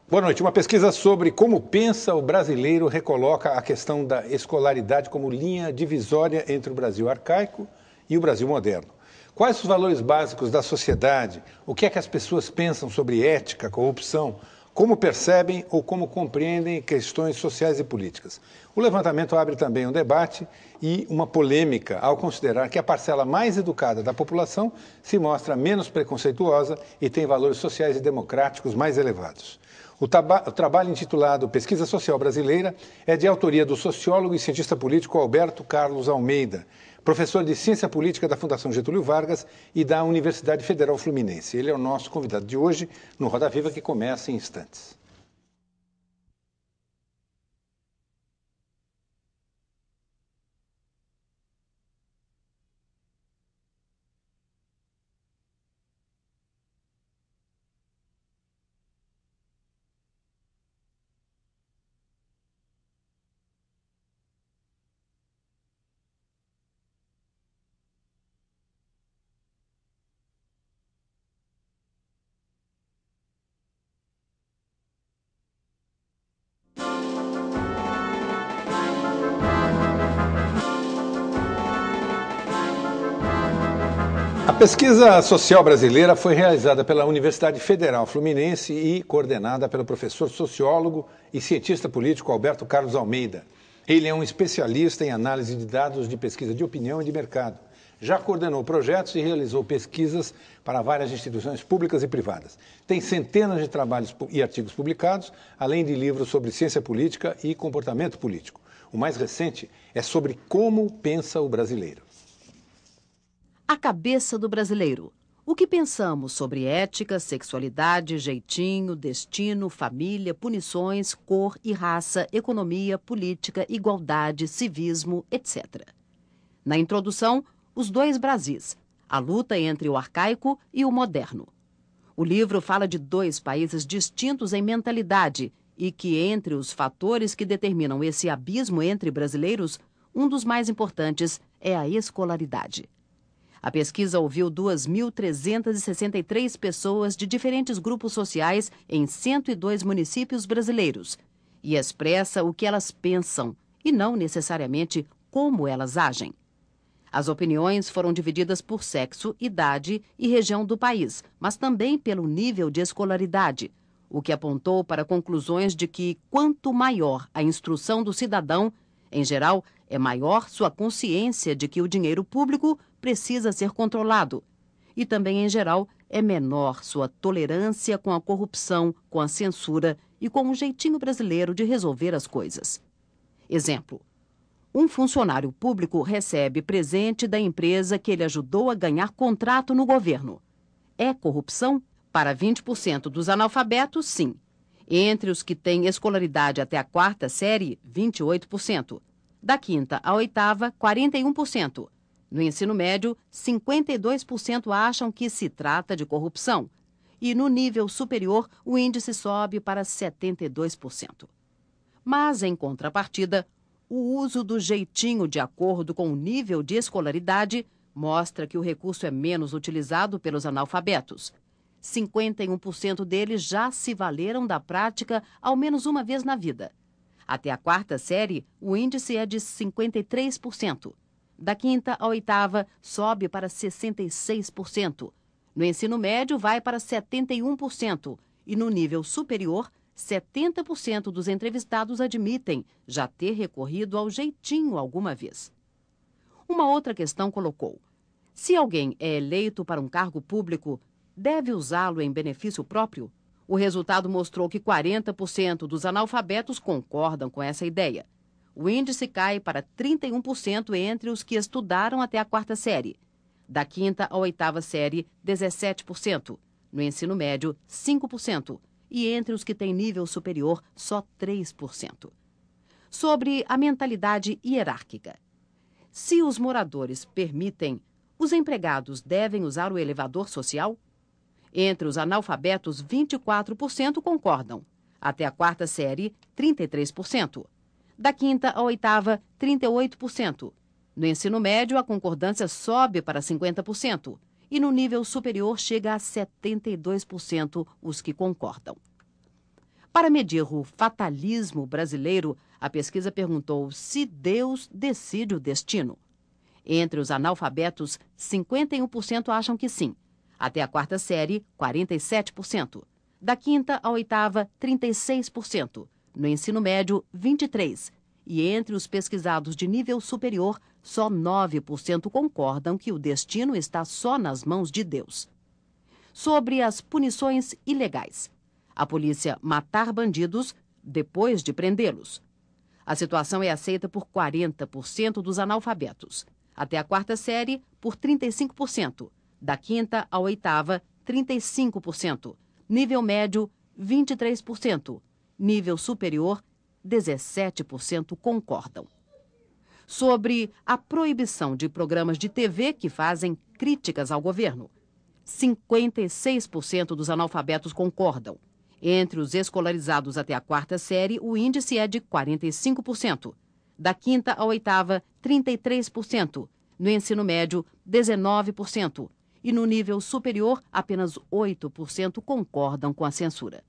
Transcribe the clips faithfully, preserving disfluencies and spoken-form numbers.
Boa noite. Uma pesquisa sobre como pensa o brasileiro recoloca a questão da escolaridade como linha divisória entre o Brasil arcaico e o Brasil moderno. Quais os valores básicos da sociedade? O que é que as pessoas pensam sobre ética, corrupção? Como percebem ou como compreendem questões sociais e políticas? O levantamento abre também um debate e uma polêmica ao considerar que a parcela mais educada da população se mostra menos preconceituosa e tem valores sociais e democráticos mais elevados. O, o trabalho intitulado Pesquisa Social Brasileira é de autoria do sociólogo e cientista político Alberto Carlos Almeida, professor de Ciência Política da Fundação Getúlio Vargas e da Universidade Federal Fluminense. Ele é o nosso convidado de hoje no Roda Viva, que começa em instantes. A pesquisa social brasileira foi realizada pela Universidade Federal Fluminense e coordenada pelo professor sociólogo e cientista político Alberto Carlos Almeida. Ele é um especialista em análise de dados de pesquisa de opinião e de mercado. Já coordenou projetos e realizou pesquisas para várias instituições públicas e privadas. Tem centenas de trabalhos e artigos publicados, além de livros sobre ciência política e comportamento político. O mais recente é sobre como pensa o brasileiro. A cabeça do brasileiro. O que pensamos sobre ética, sexualidade, jeitinho, destino, família, punições, cor e raça, economia, política, igualdade, civismo, etcétera. Na introdução, os dois Brasis, a luta entre o arcaico e o moderno. O livro fala de dois países distintos em mentalidade e que, entre os fatores que determinam esse abismo entre brasileiros, um dos mais importantes é a escolaridade. A pesquisa ouviu duas mil trezentas e sessenta e três pessoas de diferentes grupos sociais em cento e dois municípios brasileiros e expressa o que elas pensam e não necessariamente como elas agem. As opiniões foram divididas por sexo, idade e região do país, mas também pelo nível de escolaridade, o que apontou para conclusões de que, quanto maior a instrução do cidadão, em geral, é maior sua consciência de que o dinheiro público precisa ser controlado. E também, em geral, é menor sua tolerância com a corrupção, com a censura e com o jeitinho brasileiro de resolver as coisas. Exemplo: um funcionário público recebe presente da empresa que ele ajudou a ganhar contrato no governo. É corrupção? Para vinte por cento dos analfabetos, sim. Entre os que têm escolaridade até a quarta série, vinte e oito por cento. Da quinta à oitava, quarenta e um por cento. No ensino médio, cinquenta e dois por cento acham que se trata de corrupção. E no nível superior, o índice sobe para setenta e dois por cento. Mas, em contrapartida, o uso do jeitinho de acordo com o nível de escolaridade mostra que o recurso é menos utilizado pelos analfabetos. cinquenta e um por cento deles já se valeram da prática ao menos uma vez na vida. Até a quarta série, o índice é de cinquenta e três por cento. Da quinta à oitava, sobe para sessenta e seis por cento. No ensino médio, vai para setenta e um por cento. E no nível superior, setenta por cento dos entrevistados admitem já ter recorrido ao jeitinho alguma vez. Uma outra questão colocou: se alguém é eleito para um cargo público, deve usá-lo em benefício próprio? O resultado mostrou que quarenta por cento dos analfabetos concordam com essa ideia. O índice cai para trinta e um por cento entre os que estudaram até a quarta série. Da quinta à oitava série, dezessete por cento. No ensino médio, cinco por cento. E entre os que têm nível superior, só três por cento. Sobre a mentalidade hierárquica. Se os moradores permitem, os empregados devem usar o elevador social? Entre os analfabetos, vinte e quatro por cento concordam. Até a quarta série, trinta e três por cento. Da quinta à oitava, trinta e oito por cento. No ensino médio, a concordância sobe para cinquenta por cento. E no nível superior chega a setenta e dois por cento os que concordam. Para medir o fatalismo brasileiro, a pesquisa perguntou se Deus decide o destino. Entre os analfabetos, cinquenta e um por cento acham que sim. Até a quarta série, quarenta e sete por cento. Da quinta à oitava, trinta e seis por cento. No ensino médio, vinte e três por cento. E entre os pesquisados de nível superior, só nove por cento concordam que o destino está só nas mãos de Deus. Sobre as punições ilegais. A polícia matar bandidos depois de prendê-los. A situação é aceita por quarenta por cento dos analfabetos. Até a quarta série, por trinta e cinco por cento. Da quinta à oitava, trinta e cinco por cento. Nível médio, vinte e três por cento. Nível superior, dezessete por cento concordam. Sobre a proibição de programas de T V que fazem críticas ao governo. cinquenta e seis por cento dos analfabetos concordam. Entre os escolarizados até a quarta série, o índice é de quarenta e cinco por cento. Da quinta à oitava, trinta e três por cento. No ensino médio, dezenove por cento. E no nível superior, apenas oito por cento concordam com a censura.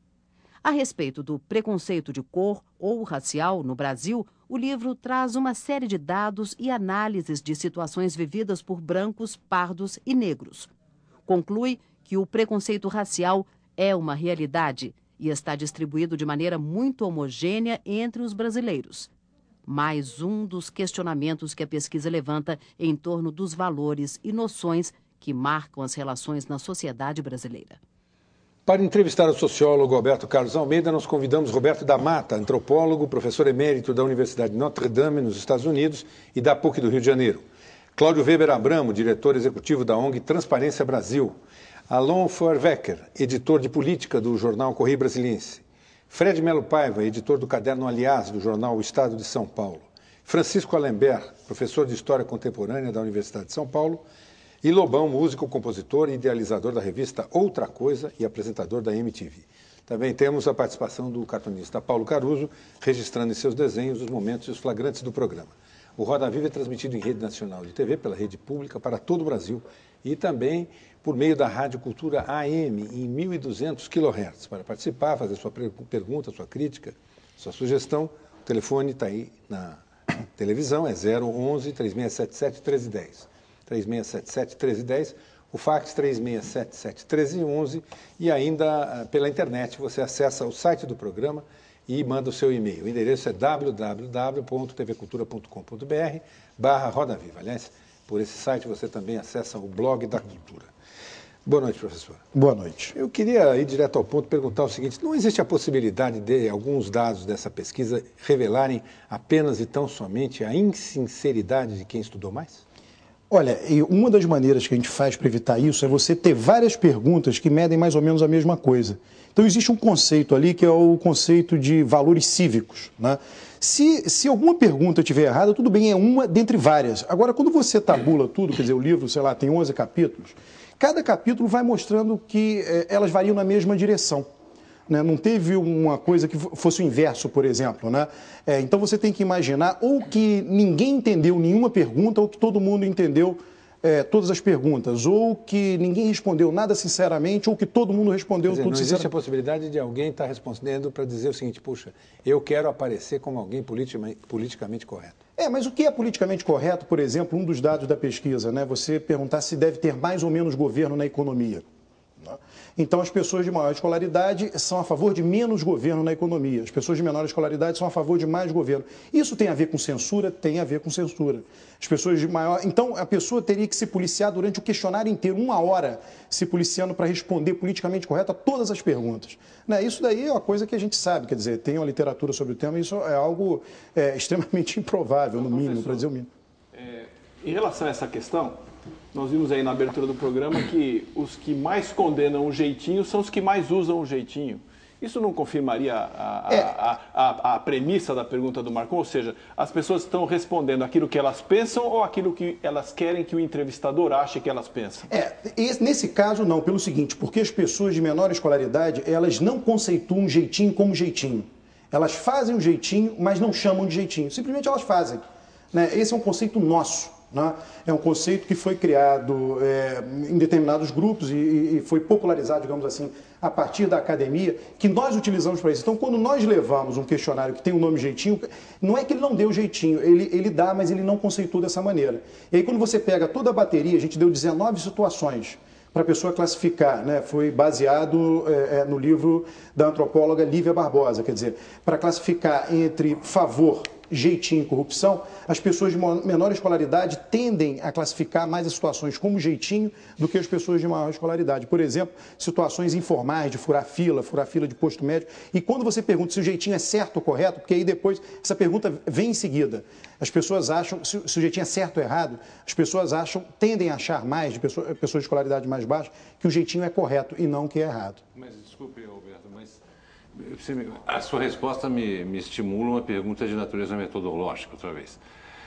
A respeito do preconceito de cor ou racial no Brasil, o livro traz uma série de dados e análises de situações vividas por brancos, pardos e negros. Conclui que o preconceito racial é uma realidade e está distribuído de maneira muito homogênea entre os brasileiros. Mais um dos questionamentos que a pesquisa levanta em torno dos valores e noções que marcam as relações na sociedade brasileira. Para entrevistar o sociólogo Alberto Carlos Almeida, nós convidamos Roberto da Mata, antropólogo, professor emérito da Universidade de Notre Dame, nos Estados Unidos, e da PUC do Rio de Janeiro. Cláudio Weber Abramo, diretor executivo da O N G Transparência Brasil. Alon Feuerwecker, editor de política do jornal Correio Brasiliense. Fred Melo Paiva, editor do caderno Aliás, do jornal O Estado de São Paulo. Francisco Alembert, professor de História Contemporânea da Universidade de São Paulo. E Lobão, músico, compositor e idealizador da revista Outra Coisa e apresentador da M T V. Também temos a participação do cartunista Paulo Caruso, registrando em seus desenhos os momentos e os flagrantes do programa. O Roda Viva é transmitido em rede nacional de T V, pela rede pública para todo o Brasil e também por meio da Rádio Cultura A M em mil e duzentos quilohertz. Para participar, fazer sua pergunta, sua crítica, sua sugestão, o telefone está aí na televisão, é zero onze, três seis sete sete, um três um zero. três seis sete sete, um três um zero, o fax três seis sete sete, um três um um e ainda pela internet você acessa o site do programa e manda o seu e-mail. O endereço é w w w ponto t v cultura ponto com ponto b r barra Roda Viva. Aliás, por esse site você também acessa o blog da cultura. Boa noite, professor. Boa noite. Eu queria ir direto ao ponto e perguntar o seguinte: não existe a possibilidade de alguns dados dessa pesquisa revelarem apenas e tão somente a insinceridade de quem estudou mais? Olha, e uma das maneiras que a gente faz para evitar isso é você ter várias perguntas que medem mais ou menos a mesma coisa. Então, existe um conceito ali que é o conceito de valores cívicos, né? Se, se alguma pergunta estiver errada, tudo bem, é uma dentre várias. Agora, quando você tabula tudo, quer dizer, o livro, sei lá, tem onze capítulos, cada capítulo vai mostrando que eh, elas variam na mesma direção. Né? Não teve uma coisa que fosse o inverso, por exemplo. Né? É, então você tem que imaginar ou que ninguém entendeu nenhuma pergunta ou que todo mundo entendeu é, todas as perguntas, ou que ninguém respondeu nada sinceramente ou que todo mundo respondeu dizer, tudo não sinceramente. Não existe a possibilidade de alguém estar respondendo para dizer o seguinte: puxa, eu quero aparecer como alguém politicamente, politicamente correto. É, mas o que é politicamente correto, por exemplo, um dos dados da pesquisa, né? Você perguntar se deve ter mais ou menos governo na economia. Então, as pessoas de maior escolaridade são a favor de menos governo na economia. As pessoas de menor escolaridade são a favor de mais governo. Isso tem a ver com censura? Tem a ver com censura. As pessoas de maior... Então, a pessoa teria que se policiar durante o questionário inteiro, uma hora, se policiando para responder politicamente correto a todas as perguntas. Né? Isso daí é uma coisa que a gente sabe, quer dizer, tem uma literatura sobre o tema, isso é algo é, extremamente improvável, no mínimo, para dizer o mínimo. É, em relação a essa questão... Nós vimos aí na abertura do programa que os que mais condenam o jeitinho são os que mais usam o jeitinho. Isso não confirmaria a, a, é. a, a, a premissa da pergunta do Marcon? Ou seja, as pessoas estão respondendo aquilo que elas pensam ou aquilo que elas querem que o entrevistador ache que elas pensam? É, nesse caso não, pelo seguinte, porque as pessoas de menor escolaridade, elas não conceituam jeitinho como jeitinho. Elas fazem o jeitinho, mas não chamam de jeitinho. Simplesmente elas fazem. Né? Esse é um conceito nosso. Né? É um conceito que foi criado é, em determinados grupos e, e foi popularizado, digamos assim, a partir da academia, que nós utilizamos para isso. Então, quando nós levamos um questionário que tem o nome jeitinho, não é que ele não deu jeitinho, ele, ele dá, mas ele não conceitua dessa maneira. E aí, quando você pega toda a bateria, a gente deu dezenove situações para a pessoa classificar, né? Foi baseado é, é, no livro da antropóloga Lívia Barbosa, quer dizer, para classificar entre favor, jeitinho e corrupção, as pessoas de menor escolaridade tendem a classificar mais as situações como jeitinho do que as pessoas de maior escolaridade. Por exemplo, situações informais de furar fila, furar fila de posto médico. E quando você pergunta se o jeitinho é certo ou correto, porque aí depois essa pergunta vem em seguida. As pessoas acham, se o jeitinho é certo ou errado, as pessoas acham, tendem a achar mais, de pessoas, pessoas de escolaridade mais baixa, que o jeitinho é correto e não que é errado. Mas, desculpe, Alberto, mas a sua resposta me, me estimula uma pergunta de natureza metodológica, outra vez.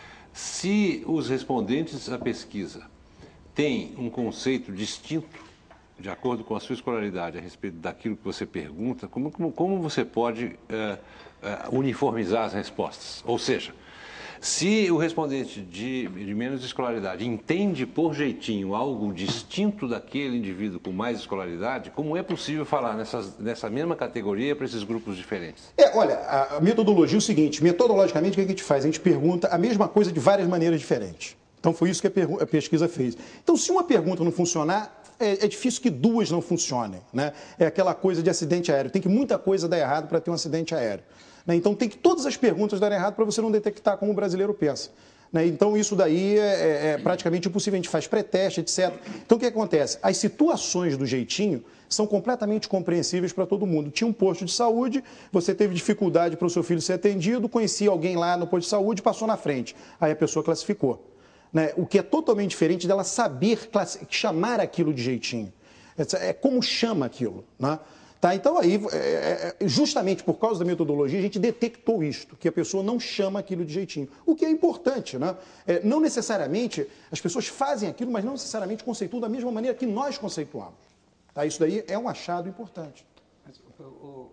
Se os respondentes à pesquisa têm um conceito distinto, de acordo com a sua escolaridade, a respeito daquilo que você pergunta, como, como, como você pode uh, uh, uniformizar as respostas? Ou seja, se o respondente de, de menos escolaridade entende por jeitinho algo distinto daquele indivíduo com mais escolaridade, como é possível falar nessas, nessa mesma categoria para esses grupos diferentes? É, olha, a metodologia é o seguinte, metodologicamente o que a gente faz? A gente pergunta a mesma coisa de várias maneiras diferentes. Então foi isso que a, a pesquisa fez. Então se uma pergunta não funcionar, é, é difícil que duas não funcionem, né? É aquela coisa de acidente aéreo, tem que muita coisa dar errado para ter um acidente aéreo. Então, tem que todas as perguntas darem errado para você não detectar como o brasileiro pensa. Então, isso daí é, é praticamente impossível. A gente faz pré-teste, etcétera. Então, o que acontece? As situações do jeitinho são completamente compreensíveis para todo mundo. Tinha um posto de saúde, você teve dificuldade para o seu filho ser atendido, conhecia alguém lá no posto de saúde, passou na frente. Aí a pessoa classificou. O que é totalmente diferente dela saber chamar aquilo de jeitinho. É como chama aquilo, né? Tá, então, aí, justamente por causa da metodologia, a gente detectou isto, que a pessoa não chama aquilo de jeitinho. O que é importante, né? É, não necessariamente, as pessoas fazem aquilo, mas não necessariamente conceituam da mesma maneira que nós conceituamos. Tá, isso daí é um achado importante. Mas, o, o,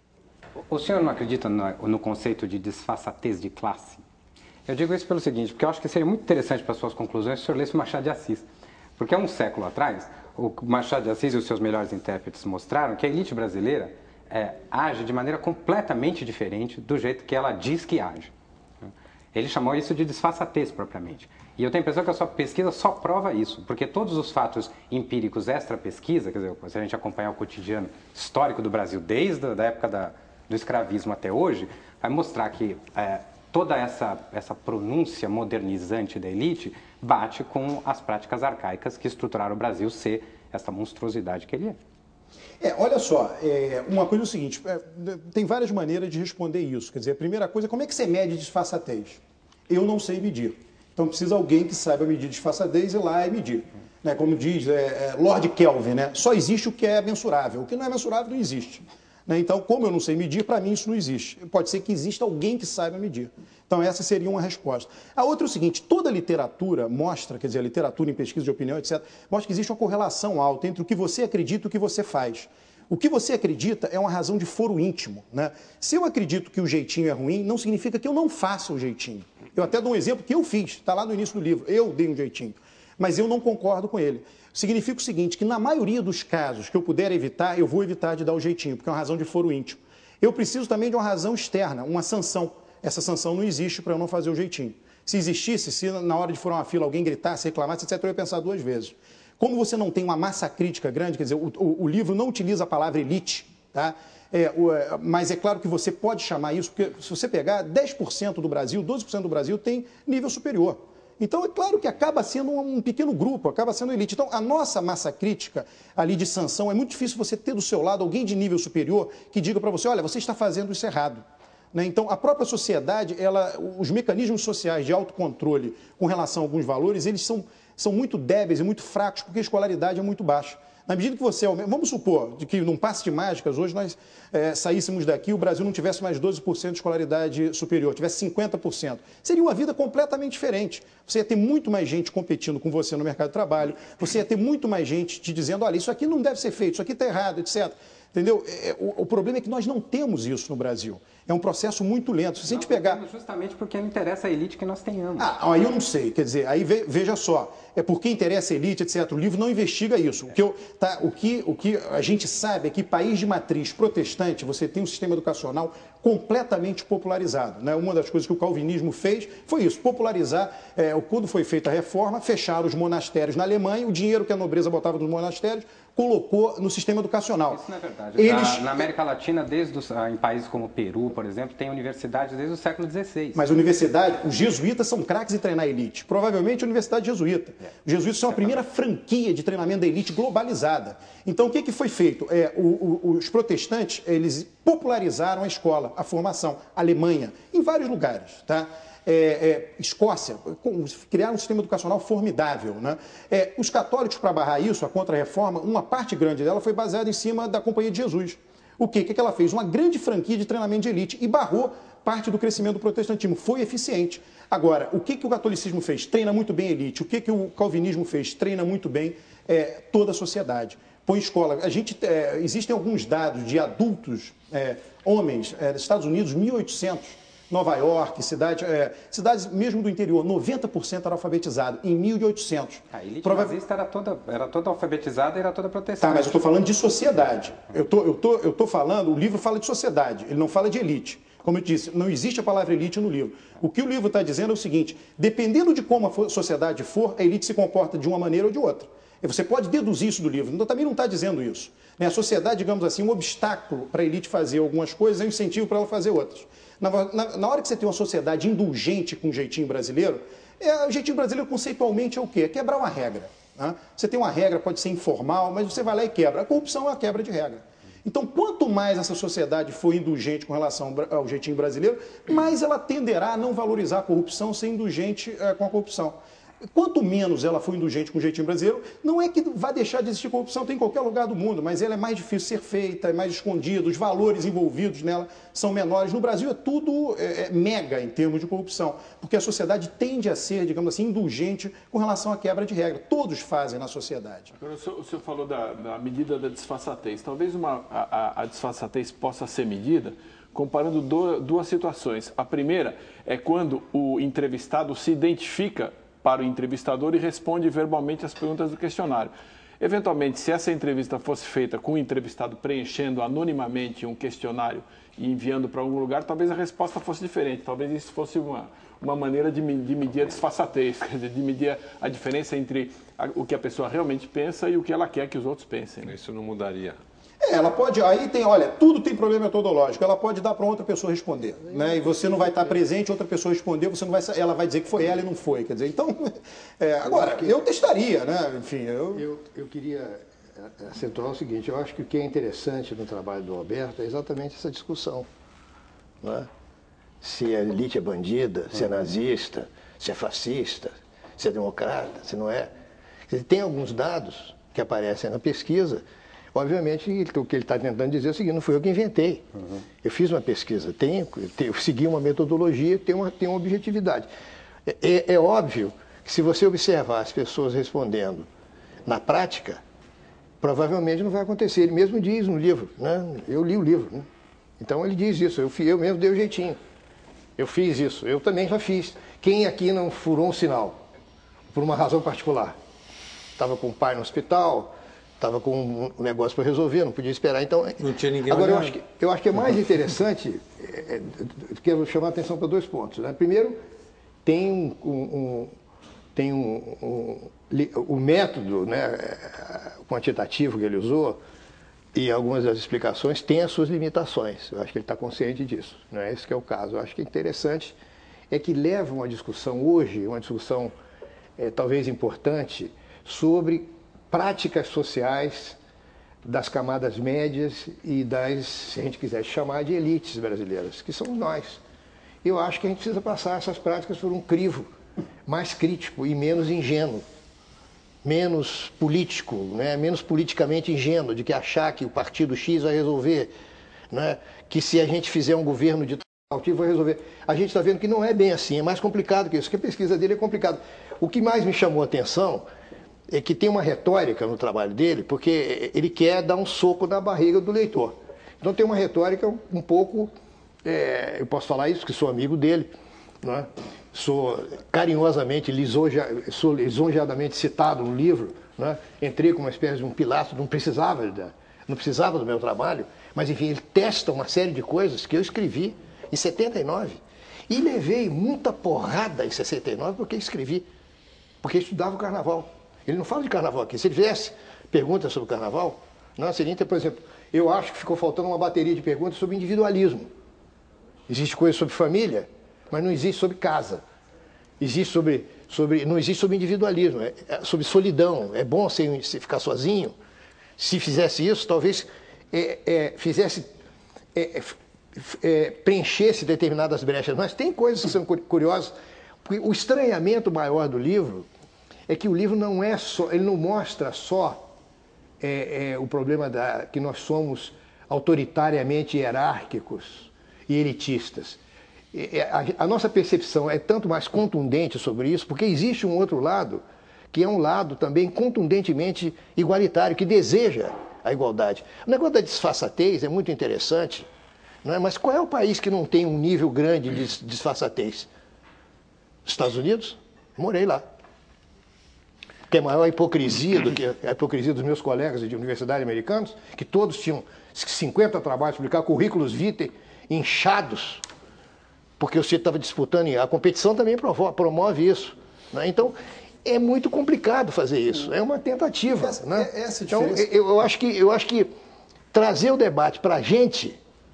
o senhor não acredita no, no conceito de disfarçatez de classe? Eu digo isso pelo seguinte, porque eu acho que seria muito interessante para as suas conclusões se o senhor lesse Machado de Assis. Porque há um século atrás, o Machado de Assis e os seus melhores intérpretes mostraram que a elite brasileira é, age de maneira completamente diferente do jeito que ela diz que age. Ele chamou isso de disfarçatez propriamente. E eu tenho a impressão que a sua pesquisa só prova isso, porque todos os fatos empíricos extra-pesquisa, quer dizer, se a gente acompanhar o cotidiano histórico do Brasil desde a da época da, do escravismo até hoje, vai mostrar que é, toda essa, essa pronúncia modernizante da elite bate com as práticas arcaicas que estruturaram o Brasil ser essa monstruosidade que ele é. É, olha só, é, uma coisa é o seguinte, é, tem várias maneiras de responder isso. Quer dizer, a primeira coisa, como é que você mede disfarçatez? Eu não sei medir. Então precisa alguém que saiba medir disfarçatez e ir lá e medir. Né? Como diz é, é, Lord Kelvin, né? Só existe o que é mensurável. O que não é mensurável não existe. Né? Então, como eu não sei medir, para mim isso não existe. Pode ser que exista alguém que saiba medir. Então, essa seria uma resposta. A outra é o seguinte, toda literatura mostra, quer dizer, a literatura em pesquisa de opinião, etcétera, mostra que existe uma correlação alta entre o que você acredita e o que você faz. O que você acredita é uma razão de foro íntimo, né? Se eu acredito que o jeitinho é ruim, não significa que eu não faça o jeitinho. Eu até dou um exemplo que eu fiz, está lá no início do livro, eu dei um jeitinho, mas eu não concordo com ele. Significa o seguinte, que na maioria dos casos que eu puder evitar, eu vou evitar de dar o jeitinho, porque é uma razão de foro íntimo. Eu preciso também de uma razão externa, uma sanção. Essa sanção não existe para eu não fazer o jeitinho. Se existisse, se na hora de furar uma fila alguém gritasse, reclamasse, etcétera, eu ia pensar duas vezes. Como você não tem uma massa crítica grande, quer dizer, o, o, o livro não utiliza a palavra elite, tá? É, o, é, mas é claro que você pode chamar isso, porque se você pegar dez por cento do Brasil, doze por cento do Brasil tem nível superior. Então, é claro que acaba sendo um, um pequeno grupo, acaba sendo elite. Então, a nossa massa crítica ali de sanção, é muito difícil você ter do seu lado alguém de nível superior que diga para você, olha, você está fazendo isso errado. Né? Então, a própria sociedade, ela, os mecanismos sociais de autocontrole com relação a alguns valores, eles são, são muito débeis e muito fracos, porque a escolaridade é muito baixa. Na medida que você... Vamos supor de que num passe de mágicas, hoje nós é, saíssemos daqui e o Brasil não tivesse mais doze por cento de escolaridade superior, tivesse cinquenta por cento. Seria uma vida completamente diferente. Você ia ter muito mais gente competindo com você no mercado de trabalho, você ia ter muito mais gente te dizendo, olha, isso aqui não deve ser feito, isso aqui está errado, etcétera. Entendeu? É, o, o problema é que nós não temos isso no Brasil. É um processo muito lento. Se a gente pegar... Justamente porque não interessa a elite que nós tenhamos. Ah, aí eu não sei. Quer dizer, aí veja só. É porque interessa a elite, etcétera. O livro não investiga isso. O que, eu, tá, o, que, o que a gente sabe é que país de matriz protestante, você tem um sistema educacional completamente popularizado. Né? Uma das coisas que o calvinismo fez foi isso, popularizar. É, quando foi feita a reforma, fecharam os monastérios na Alemanha, o dinheiro que a nobreza botava nos monastérios colocou no sistema educacional. Isso não é verdade. Eles... Na, na América Latina, desde os, em países como o Peru, por exemplo, tem universidades desde o século dezesseis. Mas universidade, os jesuítas são craques em treinar a elite. Provavelmente a universidade jesuíta. É. Os jesuítas são a primeira franquia de treinamento da elite globalizada. Então o que, que foi feito? É, o, o, os protestantes, eles popularizaram a escola, a formação. Alemanha, em vários lugares, tá? É, é, Escócia, criaram um sistema educacional formidável. Né? É, os católicos, para barrar isso, a contra-reforma, uma parte grande dela foi baseada em cima da Companhia de Jesus. O quê? O que ela fez? Uma grande franquia de treinamento de elite e barrou parte do crescimento do protestantismo. Foi eficiente. Agora, o que, que o catolicismo fez? Treina muito bem a elite. O que, que o calvinismo fez? Treina muito bem é, toda a sociedade. Põe escola. A gente, é, existem alguns dados de adultos, é, homens, é, dos Estados Unidos, mil e oitocentos, Nova York, cidade, é, cidades mesmo do interior, noventa por cento era alfabetizado, em mil e oitocentos. A elite Prova... nazista era toda, era toda alfabetizada e era toda protestante. Tá, mas eu estou falando de sociedade. Eu tô, eu tô, eu tô falando, o livro fala de sociedade, ele não fala de elite. Como eu disse, não existe a palavra elite no livro. O que o livro está dizendo é o seguinte, dependendo de como a sociedade for, a elite se comporta de uma maneira ou de outra. E você pode deduzir isso do livro, então também não está dizendo isso. A sociedade, digamos assim, um obstáculo para a elite fazer algumas coisas é um incentivo para ela fazer outras. Na, na, na hora que você tem uma sociedade indulgente com o jeitinho brasileiro, é, o jeitinho brasileiro conceitualmente é o quê? É quebrar uma regra. Né? Você tem uma regra, pode ser informal, mas você vai lá e quebra. A corrupção é uma quebra de regra. Então, quanto mais essa sociedade for indulgente com relação ao jeitinho brasileiro, mais ela tenderá a não valorizar a corrupção, ser indulgente é, com a corrupção. Quanto menos ela for indulgente com o jeitinho brasileiro, não é que vai deixar de existir corrupção, tem em qualquer lugar do mundo, mas ela é mais difícil de ser feita, é mais escondida, os valores envolvidos nela são menores. No Brasil é tudo é, é mega em termos de corrupção, porque a sociedade tende a ser, digamos assim, indulgente com relação à quebra de regra. Todos fazem na sociedade. Agora, o senhor, o senhor falou da, da medida da disfarçatez. Talvez uma, a, a disfarçatez possa ser medida comparando do, duas situações. A primeira é quando o entrevistado se identifica para o entrevistador e responde verbalmente as perguntas do questionário. Eventualmente, se essa entrevista fosse feita com o entrevistado preenchendo anonimamente um questionário e enviando para algum lugar, talvez a resposta fosse diferente. Talvez isso fosse uma, uma maneira de, de medir a disfarçatez, quer dizer, de medir a diferença entre a, o que a pessoa realmente pensa e o que ela quer que os outros pensem. Né? Isso não mudaria. É, ela pode, aí tem, olha, tudo tem problema metodológico, ela pode dar para outra pessoa responder, né? E você não vai estar presente, outra pessoa responder, você não vai, ela vai dizer que foi ela e não foi, quer dizer, então, é, agora, eu testaria, né? Enfim, eu... Eu, eu queria acentuar o seguinte, eu acho que o que é interessante no trabalho do Roberto é exatamente essa discussão, não é? Se a elite é bandida, se é nazista, se é fascista, se é democrata, se não é. Quer dizer, tem alguns dados que aparecem na pesquisa. Obviamente, o que ele está tentando dizer é o seguinte, não fui eu que inventei. Uhum. Eu fiz uma pesquisa, tenho, eu segui uma metodologia, tem uma, tem uma objetividade. É, é, é óbvio que se você observar as pessoas respondendo na prática, provavelmente não vai acontecer. Ele mesmo diz no livro, né? Eu li o livro, né? Então ele diz isso, eu, eu mesmo dei o jeitinho. Eu fiz isso, eu também já fiz. Quem aqui não furou um sinal, por uma razão particular? Estava com o pai no hospital... Estava com um negócio para resolver, não podia esperar. Então, não tinha ninguém agora, eu olhando. acho, que, eu acho que é mais interessante, é, é, quero chamar a atenção para dois pontos. Né? Primeiro, tem um, um, um, tem um, um, o método, né, quantitativo que ele usou e algumas das explicações têm as suas limitações. Eu acho que ele está consciente disso. Não é esse que é o caso. Eu acho que é interessante é que leva uma discussão hoje, uma discussão é, talvez importante, sobre práticas sociais das camadas médias e das, se a gente quiser chamar, de elites brasileiras, que somos nós. Eu acho que a gente precisa passar essas práticas por um crivo mais crítico e menos ingênuo, menos político, né? Menos politicamente ingênuo, de que achar que o partido X vai resolver, né? Que se a gente fizer um governo de tal tipo vai resolver. A gente está vendo que não é bem assim, é mais complicado que isso, que a pesquisa dele é complicada. O que mais me chamou a atenção é que tem uma retórica no trabalho dele, porque ele quer dar um soco na barriga do leitor. Então tem uma retórica um pouco, é, eu posso falar isso, que sou amigo dele, né? Sou carinhosamente, lisonja, sou lisonjeadamente citado no livro, né? Entrei como uma espécie de um pilato, não precisava, não precisava do meu trabalho, mas enfim, ele testa uma série de coisas que eu escrevi em setenta e nove. E levei muita porrada em sessenta e nove porque escrevi, porque estudava o carnaval. Ele não fala de carnaval aqui. Se ele fizesse perguntas sobre o carnaval, não seria, por exemplo, eu acho que ficou faltando uma bateria de perguntas sobre individualismo. Existe coisa sobre família, mas não existe sobre casa. Existe sobre, sobre, não existe sobre individualismo, é, é sobre solidão. É bom você, você ficar sozinho. Se fizesse isso, talvez é, é, fizesse... É, é, preenchesse determinadas brechas. Mas tem coisas que são curiosas, porque o estranhamento maior do livro é que o livro não é só, ele não mostra só é, é, o problema da, que nós somos autoritariamente hierárquicos e elitistas. É, a, a nossa percepção é tanto mais contundente sobre isso, porque existe um outro lado, que é um lado também contundentemente igualitário, que deseja a igualdade. O negócio da disfarçatez é muito interessante, não é? Mas qual é o país que não tem um nível grande de disfarçatez? Estados Unidos? Morei lá. Que é maior a hipocrisia do que a hipocrisia dos meus colegas de universidade americanos, que todos tinham cinquenta trabalhos publicados, currículos vitae inchados, porque você estava disputando, e a competição também promove isso, né? Então, é muito complicado fazer isso, é uma tentativa. Essa, né? essa então, eu, eu, acho que, eu acho que trazer o debate para a gente,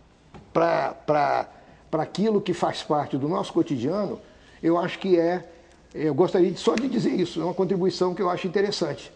para aquilo que faz parte do nosso cotidiano, eu acho que é, eu gostaria só de dizer isso, é uma contribuição que eu acho interessante.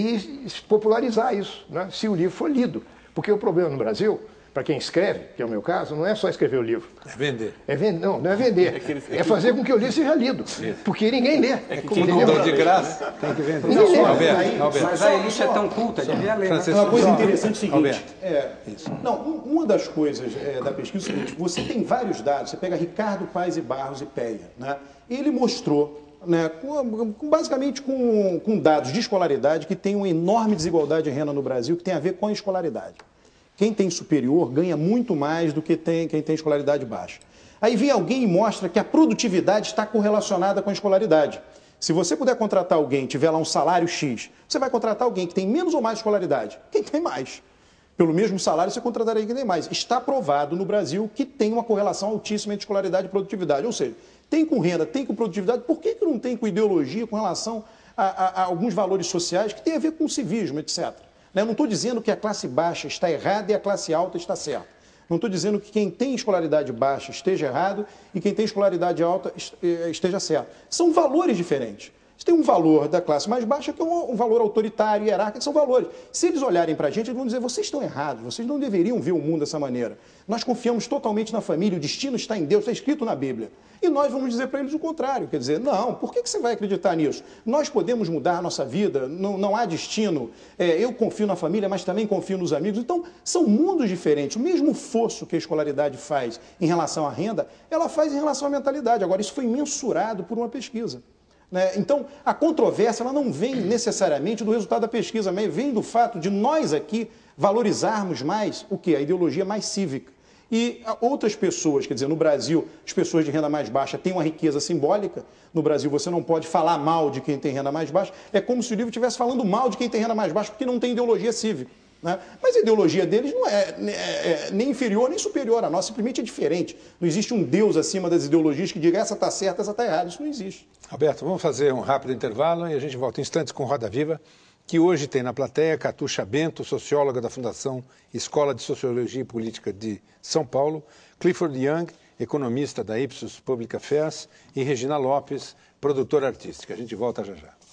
E popularizar isso, né? Se o livro for lido. Porque o problema no Brasil, para quem escreve, que é o meu caso, não é só escrever o livro. É vender. É vender, não, não é vender. É, que ele, é, é fazer com que o livro seja lido. Isso. Porque ninguém lê. É que como não dá de graça, tem que vender. Ninguém lê. Alberto, aí, Alberto. Mas a elite é tão culta, devia ler. Né? Uma coisa interessante é o seguinte, é, não, uma das coisas é, da pesquisa é o seguinte, você tem vários dados, você pega Ricardo Paes e Barros e Peia, né? Ele mostrou, né, com, com, basicamente com, com dados de escolaridade, que tem uma enorme desigualdade de renda no Brasil, que tem a ver com a escolaridade. Quem tem superior ganha muito mais do que tem, quem tem escolaridade baixa. Aí vem alguém e mostra que a produtividade está correlacionada com a escolaridade. Se você puder contratar alguém e tiver lá um salário X, você vai contratar alguém que tem menos ou mais escolaridade. Quem tem mais? Pelo mesmo salário, você contrataria quem tem mais. Está provado no Brasil que tem uma correlação altíssima entre escolaridade e produtividade. Ou seja, tem com renda, tem com produtividade, por que, que não tem com ideologia, com relação a, a, a alguns valores sociais que têm a ver com civismo, etcétera? Eu não estou dizendo que a classe baixa está errada e a classe alta está certa. Não estou dizendo que quem tem escolaridade baixa esteja errado e quem tem escolaridade alta esteja certo. São valores diferentes. Você tem um valor da classe mais baixa que é um valor autoritário, hierárquico, que são valores. Se eles olharem para a gente, eles vão dizer, vocês estão errados, vocês não deveriam ver o mundo dessa maneira. Nós confiamos totalmente na família, o destino está em Deus, está escrito na Bíblia. E nós vamos dizer para eles o contrário, quer dizer, não, por que você vai acreditar nisso? Nós podemos mudar a nossa vida, não, não há destino, é, eu confio na família, mas também confio nos amigos. Então, são mundos diferentes. O mesmo fosso que a escolaridade faz em relação à renda, ela faz em relação à mentalidade. Agora, isso foi mensurado por uma pesquisa. Então, a controvérsia ela não vem necessariamente do resultado da pesquisa, mas vem do fato de nós aqui valorizarmos mais o quê? A ideologia mais cívica. E outras pessoas, quer dizer, no Brasil, as pessoas de renda mais baixa têm uma riqueza simbólica. No Brasil, você não pode falar mal de quem tem renda mais baixa. É como se o livro estivesse falando mal de quem tem renda mais baixa, porque não tem ideologia cívica. Né? Mas a ideologia deles não é, é, é nem inferior nem superior à nossa, simplesmente é diferente. Não existe um Deus acima das ideologias que diga essa está certa, essa está errada. Isso não existe. Alberto, vamos fazer um rápido intervalo e a gente volta em instantes com Roda Viva, que hoje tem na plateia Catuxa Bento, socióloga da Fundação Escola de Sociologia e Política de São Paulo, Clifford Young, economista da Ipsos Public Affairs, e Regina Lopes, produtora artística. A gente volta já já.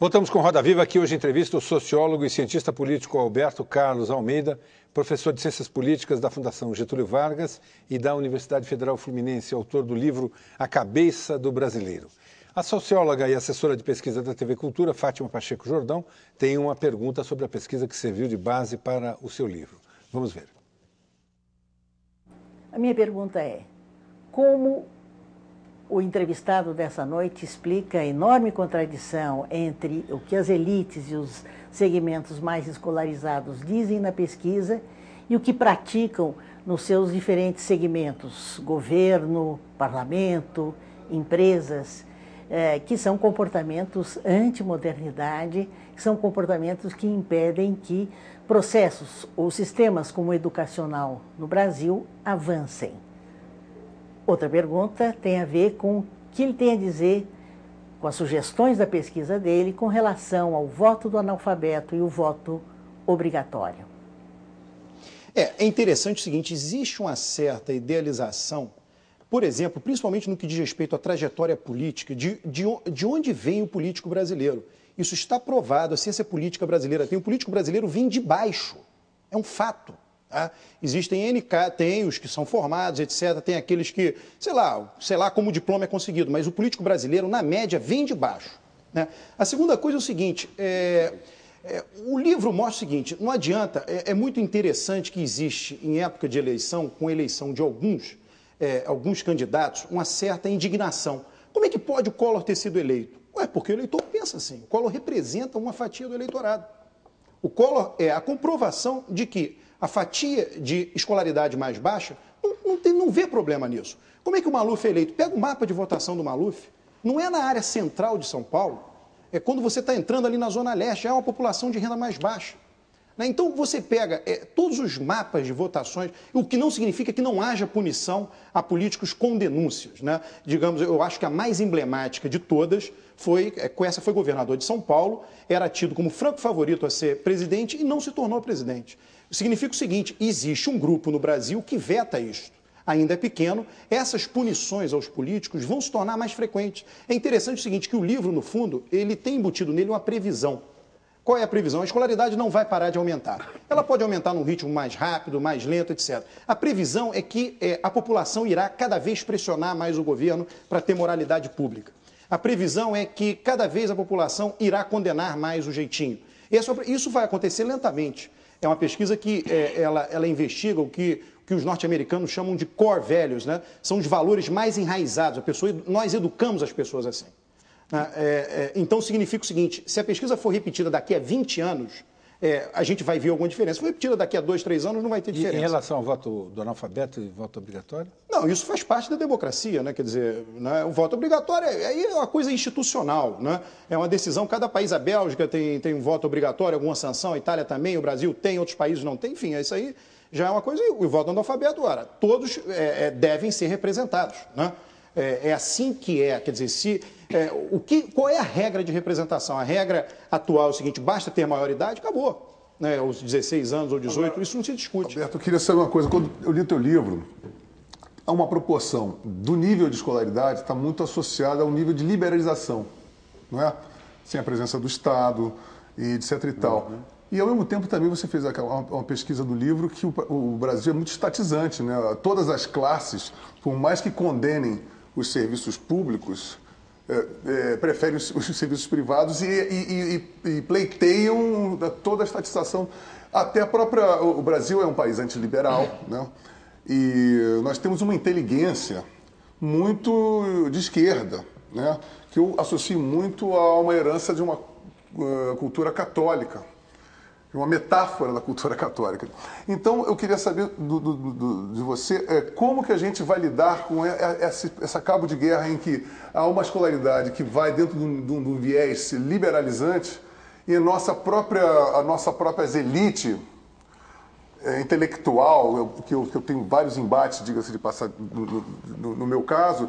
Voltamos com Roda Viva, aqui hoje entrevista o sociólogo e cientista político Alberto Carlos Almeida, professor de Ciências Políticas da Fundação Getúlio Vargas e da Universidade Federal Fluminense, autor do livro A Cabeça do Brasileiro. A socióloga e assessora de pesquisa da T V Cultura, Fátima Pacheco Jordão, tem uma pergunta sobre a pesquisa que serviu de base para o seu livro. Vamos ver. A minha pergunta é, como o entrevistado dessa noite explica a enorme contradição entre o que as elites e os segmentos mais escolarizados dizem na pesquisa e o que praticam nos seus diferentes segmentos, governo, parlamento, empresas, eh, que são comportamentos anti-modernidade, que são comportamentos que impedem que processos ou sistemas como o educacional no Brasil avancem. Outra pergunta tem a ver com o que ele tem a dizer, com as sugestões da pesquisa dele, com relação ao voto do analfabeto e o voto obrigatório. É, é interessante o seguinte, existe uma certa idealização, por exemplo, principalmente no que diz respeito à trajetória política, de, de, de onde vem o político brasileiro. Isso está provado, a ciência política brasileira tem, o político brasileiro vem de baixo, é um fato. Tá? Existem N K, tem os que são formados, etcétera, tem aqueles que, sei lá, sei lá como o diploma é conseguido, mas o político brasileiro, na média, vem de baixo. Né? A segunda coisa é o seguinte, é, é, o livro mostra o seguinte, não adianta, é, é muito interessante que existe, em época de eleição, com a eleição de alguns, é, alguns candidatos, uma certa indignação. Como é que pode o Collor ter sido eleito? Ué, porque o eleitor pensa assim, o Collor representa uma fatia do eleitorado. O Collor é a comprovação de que a fatia de escolaridade mais baixa não, não, tem, não vê problema nisso. Como é que o Maluf é eleito? Pega o mapa de votação do Maluf, não é na área central de São Paulo, é quando você está entrando ali na Zona Leste, é uma população de renda mais baixa. Né? Então você pega é, todos os mapas de votações, o que não significa que não haja punição a políticos com denúncias. Né? Digamos, eu acho que a mais emblemática de todas foi, é, essa foi governador de São Paulo, era tido como franco favorito a ser presidente e não se tornou presidente. Significa o seguinte, existe um grupo no Brasil que veta isto. Ainda é pequeno, essas punições aos políticos vão se tornar mais frequentes. É interessante o seguinte, que o livro, no fundo, ele tem embutido nele uma previsão. Qual é a previsão? A escolaridade não vai parar de aumentar. Ela pode aumentar num ritmo mais rápido, mais lento, etcétera. A previsão é que é, a população irá cada vez pressionar mais o governo para ter moralidade pública. A previsão é que cada vez a população irá condenar mais o jeitinho. Isso vai acontecer lentamente. É uma pesquisa que é, ela, ela investiga o que, que os norte-americanos chamam de core values, né? São os valores mais enraizados. A pessoa, nós educamos as pessoas assim. Né? É, é, então significa o seguinte, se a pesquisa for repetida daqui a vinte anos, é, a gente vai ver alguma diferença. Se for repetida daqui a dois, três anos, não vai ter diferença. E em relação ao voto do analfabeto e voto obrigatório? Não, isso faz parte da democracia, né? Quer dizer, né? O voto obrigatório aí é uma coisa institucional, né? É uma decisão, cada país, a Bélgica tem, tem um voto obrigatório, alguma sanção, a Itália também, o Brasil tem, outros países não tem, enfim, isso aí já é uma coisa, o voto analfabeto, ora, todos é, é, devem ser representados, né? É, é assim que é, quer dizer, se, é, o que, qual é a regra de representação? A regra atual é o seguinte, basta ter maioridade, acabou. Né, os dezesseis anos ou dezoito, agora, isso não se discute. Alberto, eu queria saber uma coisa. Quando eu li o teu livro, há uma proporção do nível de escolaridade está muito associada ao nível de liberalização, não é? Sem a presença do Estado e etc e tal. Uhum. E, ao mesmo tempo, também você fez uma, uma pesquisa do livro que o, o Brasil é muito estatizante, né? Todas as classes, por mais que condenem os serviços públicos, É, é, preferem os, os serviços privados e, e, e, e pleiteiam toda a estatização. Até a própria... O Brasil é um país antiliberal, né? E nós temos uma inteligência muito de esquerda, né? Que eu associo muito a uma herança de uma uh, cultura católica, uma metáfora da cultura católica. Então, eu queria saber do, do, do, de você é, como que a gente vai lidar com essa, essa cabo de guerra em que há uma escolaridade que vai dentro de um, de um viés liberalizante e a nossa própria, a nossa própria elite é, intelectual, eu, que, eu, que eu tenho vários embates, diga-se de passar, no, no, no meu caso,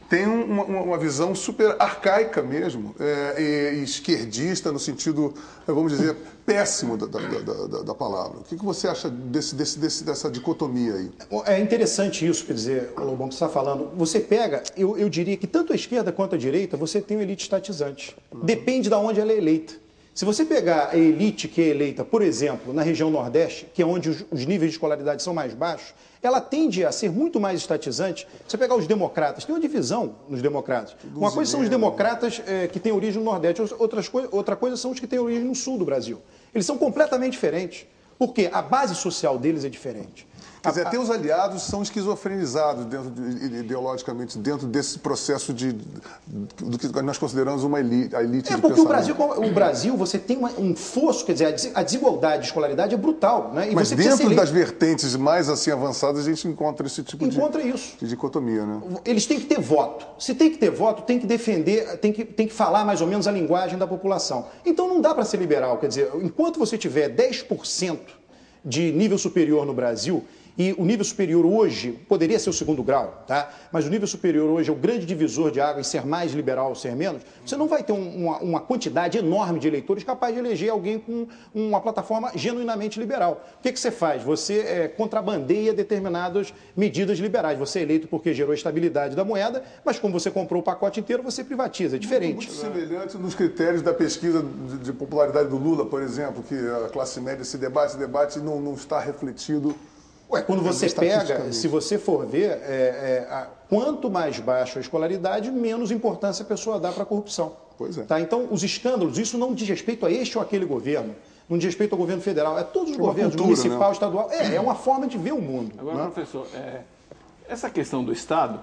tem uma, uma visão super arcaica mesmo, é, e esquerdista no sentido, vamos dizer, péssimo da, da, da, da palavra. O que você acha desse, desse, desse, dessa dicotomia aí? É interessante isso, quer dizer, o Lobão, que você está falando. Você pega, eu, eu diria que tanto a esquerda quanto a direita, você tem uma elite estatizante. Uhum. Depende de onde ela é eleita. Se você pegar a elite que é eleita, por exemplo, na região Nordeste, que é onde os, os níveis de escolaridade são mais baixos, ela tende a ser muito mais estatizante. Você pegar os democratas, tem uma divisão nos democratas. Uma coisa são os democratas é, que têm origem no Nordeste, outras coi outra coisa são os que têm origem no Sul do Brasil. Eles são completamente diferentes, porque a base social deles é diferente. Quer dizer, até os aliados são esquizofrenizados dentro de, ideologicamente dentro desse processo de, do que nós consideramos uma elite, a elite é de porque o pensamento. Brasil, o Brasil, você tem uma, um fosso, quer dizer, a desigualdade de escolaridade é brutal. Né? E Mas você dentro das vertentes mais assim avançadas, a gente encontra esse tipo encontra de, isso. de dicotomia. Né? Eles têm que ter voto. Se tem que ter voto, tem que defender, tem que, tem que falar mais ou menos a linguagem da população. Então não dá para ser liberal. Quer dizer, enquanto você tiver dez por cento de nível superior no Brasil, e o nível superior hoje poderia ser o segundo grau, tá? Mas o nível superior hoje é o grande divisor de água em ser mais liberal ou ser menos. Você não vai ter um, uma, uma quantidade enorme de eleitores capaz de eleger alguém com uma plataforma genuinamente liberal. O que, que você faz? Você é, contrabandeia determinadas medidas liberais. Você é eleito porque gerou a estabilidade da moeda, mas como você comprou o pacote inteiro, você privatiza. É diferente. Muito semelhante nos critérios da pesquisa de, de popularidade do Lula, por exemplo, que a classe média se debate, se debate e não, não está refletido. Ué, quando você pega, se você for ver, é, é, a, quanto mais baixa a escolaridade, menos importância a pessoa dá para a corrupção. Pois é. Tá? Então, os escândalos, isso não diz respeito a este ou aquele governo, não diz respeito ao governo federal, é todos os é governos, cultura, municipal, né? estadual, é, é uma forma de ver o mundo. Agora, né? professor, é, essa questão do Estado,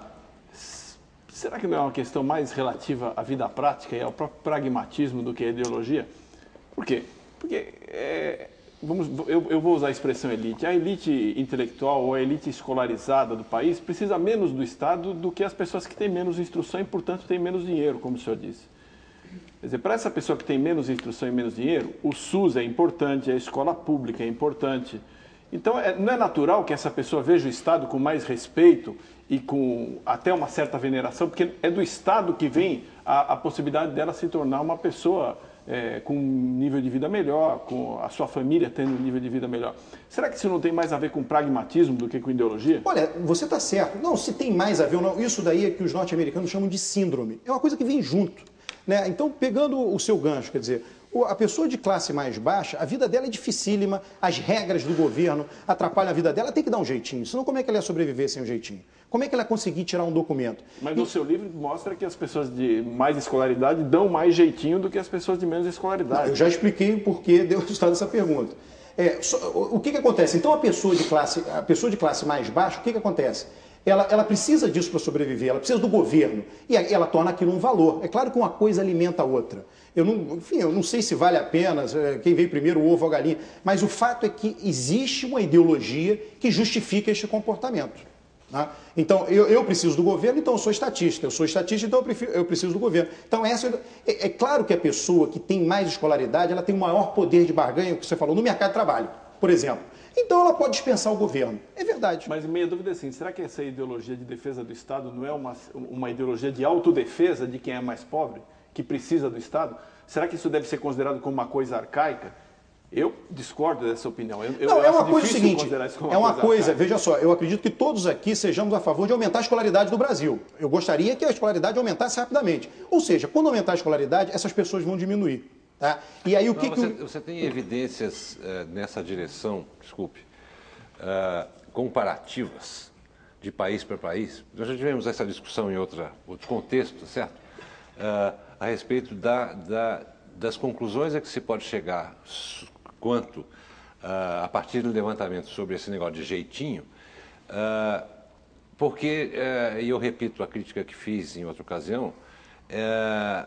será que não é uma questão mais relativa à vida prática e ao próprio pragmatismo do que à ideologia? Por quê? Porque... É, Vamos, eu, eu vou usar a expressão elite. A elite intelectual ou a elite escolarizada do país precisa menos do Estado do que as pessoas que têm menos instrução e, portanto, têm menos dinheiro, como o senhor disse. Quer dizer, para essa pessoa que tem menos instrução e menos dinheiro, o SUS é importante, a escola pública é importante. Então, é, não é natural que essa pessoa veja o Estado com mais respeito e com até uma certa veneração, porque é do Estado que vem a, a possibilidade dela se tornar uma pessoa... É, com um nível de vida melhor, com a sua família tendo um nível de vida melhor. Será que isso não tem mais a ver com pragmatismo do que com ideologia? Olha, você está certo. Não, se tem mais a ver ou não, isso daí é que os norte-americanos chamam de síndrome. É uma coisa que vem junto. Né? Então, pegando o seu gancho, quer dizer, a pessoa de classe mais baixa, a vida dela é dificílima, as regras do governo atrapalham a vida dela, tem que dar um jeitinho, senão como é que ela ia sobreviver sem um jeitinho? Como é que ela ia conseguir tirar um documento? Mas no e... seu livro mostra que as pessoas de mais escolaridade dão mais jeitinho do que as pessoas de menos escolaridade. Não, eu já expliquei o porquê deu o resultado dessa pergunta. É, só, o, o que, que acontece? Então a pessoa de classe, a pessoa de classe mais baixa, o que, que acontece? Ela, ela precisa disso para sobreviver, ela precisa do governo, e ela torna aquilo um valor. É claro que uma coisa alimenta a outra. Eu não, enfim, eu não sei se vale a pena, quem veio primeiro, o ovo ou a galinha, mas o fato é que existe uma ideologia que justifica este comportamento. Né? Então, eu, eu preciso do governo, então eu sou estatista. Eu sou estatista, então eu, prefiro, eu preciso do governo. Então, essa, é, é claro que a pessoa que tem mais escolaridade, ela tem um maior poder de barganha, que você falou, no mercado de trabalho, por exemplo. Então ela pode dispensar o governo. É verdade. Mas minha dúvida é assim, será que essa ideologia de defesa do Estado não é uma, uma ideologia de autodefesa de quem é mais pobre, que precisa do Estado? Será que isso deve ser considerado como uma coisa arcaica? Eu discordo dessa opinião. Eu, não, eu é acho uma coisa seguinte, isso como é uma coisa, coisa, veja só, eu acredito que todos aqui sejamos a favor de aumentar a escolaridade do Brasil. Eu gostaria que a escolaridade aumentasse rapidamente. Ou seja, quando aumentar a escolaridade, essas pessoas vão diminuir. Tá? E aí o que, não, que você, o... você tem evidências uh, nessa direção, desculpe, uh, comparativas de país para país? Nós já tivemos essa discussão em outra, outro contexto, certo? Uh, a respeito da, da, das conclusões a que se pode chegar quanto uh, a partir do levantamento sobre esse negócio de jeitinho, uh, porque, uh, e eu repito a crítica que fiz em outra ocasião, uh,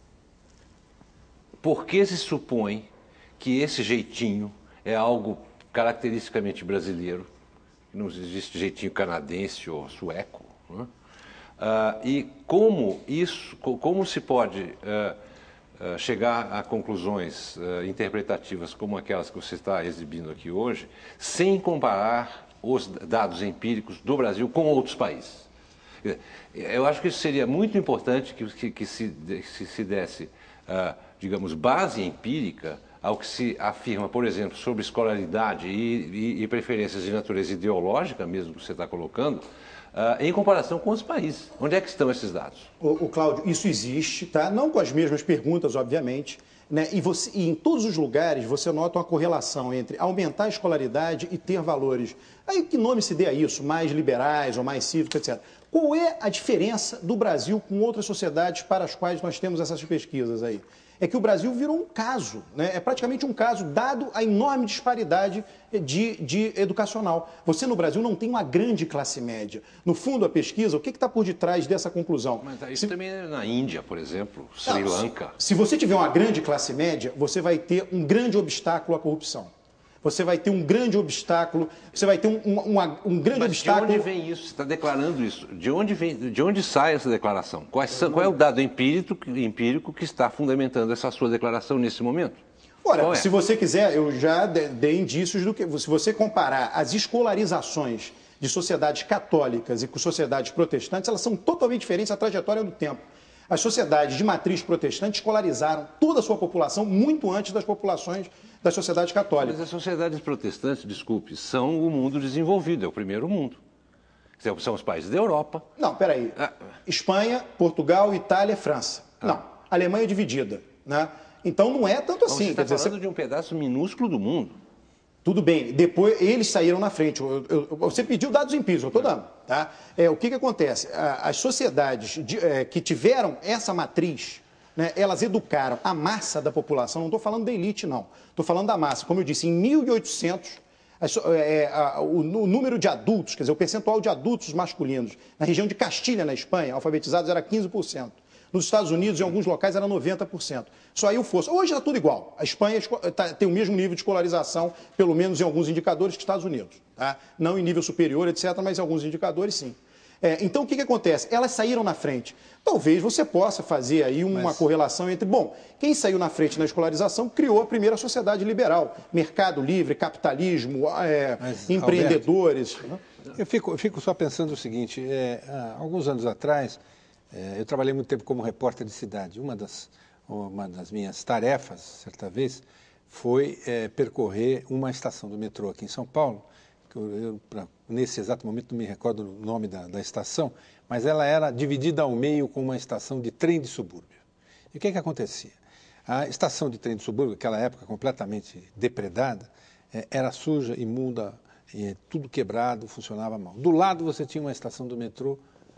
por que se supõe que esse jeitinho é algo caracteristicamente brasileiro, não existe jeitinho canadense ou sueco, né? Uh, e como isso, como se pode uh, uh, chegar a conclusões uh, interpretativas como aquelas que você está exibindo aqui hoje, sem comparar os dados empíricos do Brasil com outros países? Eu acho que isso seria muito importante que, que, que se, se, se desse, uh, digamos, base empírica ao que se afirma, por exemplo, sobre escolaridade e, e, e preferências de natureza ideológica, mesmo que você está colocando, Uh, em comparação com os países. Onde é que estão esses dados? O, o Cláudio, isso existe, tá? Não com as mesmas perguntas, obviamente, né? E, você, e em todos os lugares você nota uma correlação entre aumentar a escolaridade e ter valores. Aí que nome se dê a isso? Mais liberais ou mais cívicos, etcétera. Qual é a diferença do Brasil com outras sociedades para as quais nós temos essas pesquisas aí? É que o Brasil virou um caso, né? É praticamente um caso, dado a enorme disparidade de, de educacional. Você no Brasil não tem uma grande classe média. No fundo, a pesquisa, o que está por detrás dessa conclusão? Mas isso se... também é na Índia, por exemplo, Sri não, Lanka. Se, se você tiver uma grande classe média, você vai ter um grande obstáculo à corrupção. Você vai ter um grande obstáculo, você vai ter um, um, uma, um grande Mas obstáculo... de onde vem isso? Você está declarando isso. De onde, vem, de onde sai essa declaração? Quais são, qual é o dado empírico, empírico que está fundamentando essa sua declaração nesse momento? Ora, é? se você quiser, eu já dei indícios do que... Se você comparar as escolarizações de sociedades católicas e com sociedades protestantes, elas são totalmente diferentes a trajetória do tempo. As sociedades de matriz protestante escolarizaram toda a sua população muito antes das populações das sociedades católicas. Mas as sociedades protestantes, desculpe, são o mundo desenvolvido, é o primeiro mundo. São os países da Europa. Não, peraí. Ah. Espanha, Portugal, Itália, França. Ah. Não, a Alemanha é dividida, né? Então não é tanto assim. Você está falando dizer, de um pedaço minúsculo do mundo. Tudo bem, depois eles saíram na frente. Eu, eu, você pediu dados empíricos, eu estou dando. Tá? É, o que, que acontece? As sociedades de, é, que tiveram essa matriz, né, elas educaram a massa da população, não estou falando da elite, não. Estou falando da massa. Como eu disse, em mil e oitocentos, é, a, o, o número de adultos, quer dizer, o percentual de adultos masculinos na região de Castilha, na Espanha, alfabetizados, era quinze por cento. Nos Estados Unidos, em alguns locais, era noventa por cento. Só aí o fosso. Hoje está tudo igual. A Espanha tá, tem o mesmo nível de escolarização, pelo menos em alguns indicadores, que os Estados Unidos. Tá? Não em nível superior, etcétera, mas em alguns indicadores, sim. É, então, o que, que acontece? Elas saíram na frente. Talvez você possa fazer aí uma mas... correlação entre... Bom, quem saiu na frente na escolarização criou a primeira sociedade liberal. Mercado livre, capitalismo, é, mas, empreendedores... Alberto, eu, fico, eu fico só pensando o seguinte. É, há alguns anos atrás... Eu trabalhei muito tempo como repórter de cidade. Uma das, uma das minhas tarefas, certa vez, foi é, percorrer uma estação do metrô aqui em São Paulo. Que eu, eu, pra, nesse exato momento não me recordo o nome da, da estação, mas ela era dividida ao meio com uma estação de trem de subúrbio. E o que, que acontecia? A estação de trem de subúrbio, naquela época completamente depredada, é, era suja, imunda, é, tudo quebrado, funcionava mal. Do lado você tinha uma estação do metrô,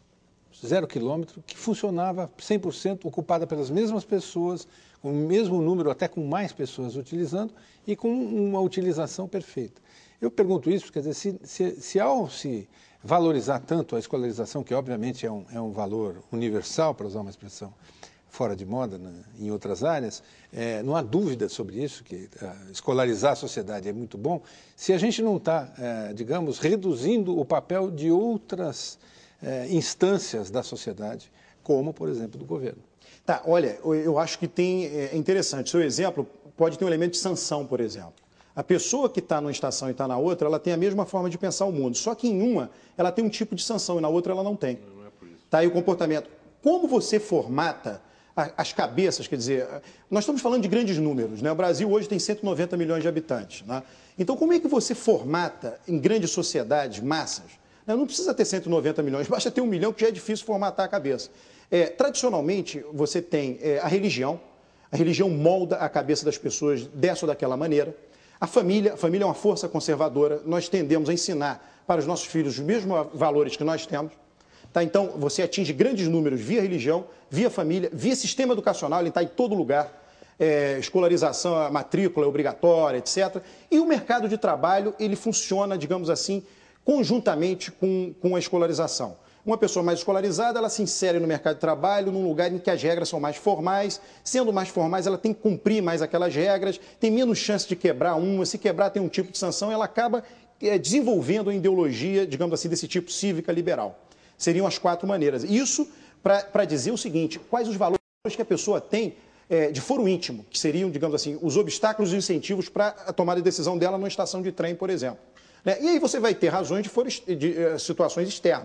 zero quilômetro, que funcionava cem por cento, ocupada pelas mesmas pessoas, com o mesmo número, até com mais pessoas utilizando, e com uma utilização perfeita. Eu pergunto isso, quer dizer, se, se, se ao se valorizar tanto a escolarização, que obviamente é um, é um valor universal, para usar uma expressão fora de moda, né, em outras áreas, é, não há dúvida sobre isso, que uh, escolarizar a sociedade é muito bom, se a gente não está, uh, digamos, reduzindo o papel de outras É, instâncias da sociedade, como, por exemplo, do governo. Tá, olha, eu acho que tem, é interessante, seu exemplo pode ter um elemento de sanção, por exemplo. A pessoa que está numa estação e está na outra, ela tem a mesma forma de pensar o mundo, só que em uma ela tem um tipo de sanção e na outra ela não tem. Não, não é por isso. Tá aí o comportamento. Como você formata a, as cabeças, quer dizer, nós estamos falando de grandes números, né? O Brasil hoje tem cento e noventa milhões de habitantes, né? Então, como é que você formata em grandes sociedades, massas? Não precisa ter cento e noventa milhões, basta ter um milhão, que já é difícil formatar a cabeça. É, tradicionalmente, você tem é, a religião, a religião molda a cabeça das pessoas dessa ou daquela maneira. A família, a família é uma força conservadora, nós tendemos a ensinar para os nossos filhos os mesmos valores que nós temos. Tá? Então, você atinge grandes números via religião, via família, via sistema educacional, ele está em todo lugar. É, escolarização, a matrícula é obrigatória, etcétera. E o mercado de trabalho, ele funciona, digamos assim, conjuntamente com, com a escolarização. Uma pessoa mais escolarizada, ela se insere no mercado de trabalho num lugar em que as regras são mais formais. Sendo mais formais, ela tem que cumprir mais aquelas regras, tem menos chance de quebrar uma. Se quebrar, tem um tipo de sanção, ela acaba é, desenvolvendo a ideologia, digamos assim, desse tipo cívica liberal. Seriam as quatro maneiras. Isso para dizer o seguinte, quais os valores que a pessoa tem é, de foro íntimo, que seriam, digamos assim, os obstáculos e incentivos para a tomada de decisão dela numa estação de trem, por exemplo. E aí você vai ter razões de, for, de, de situações externas.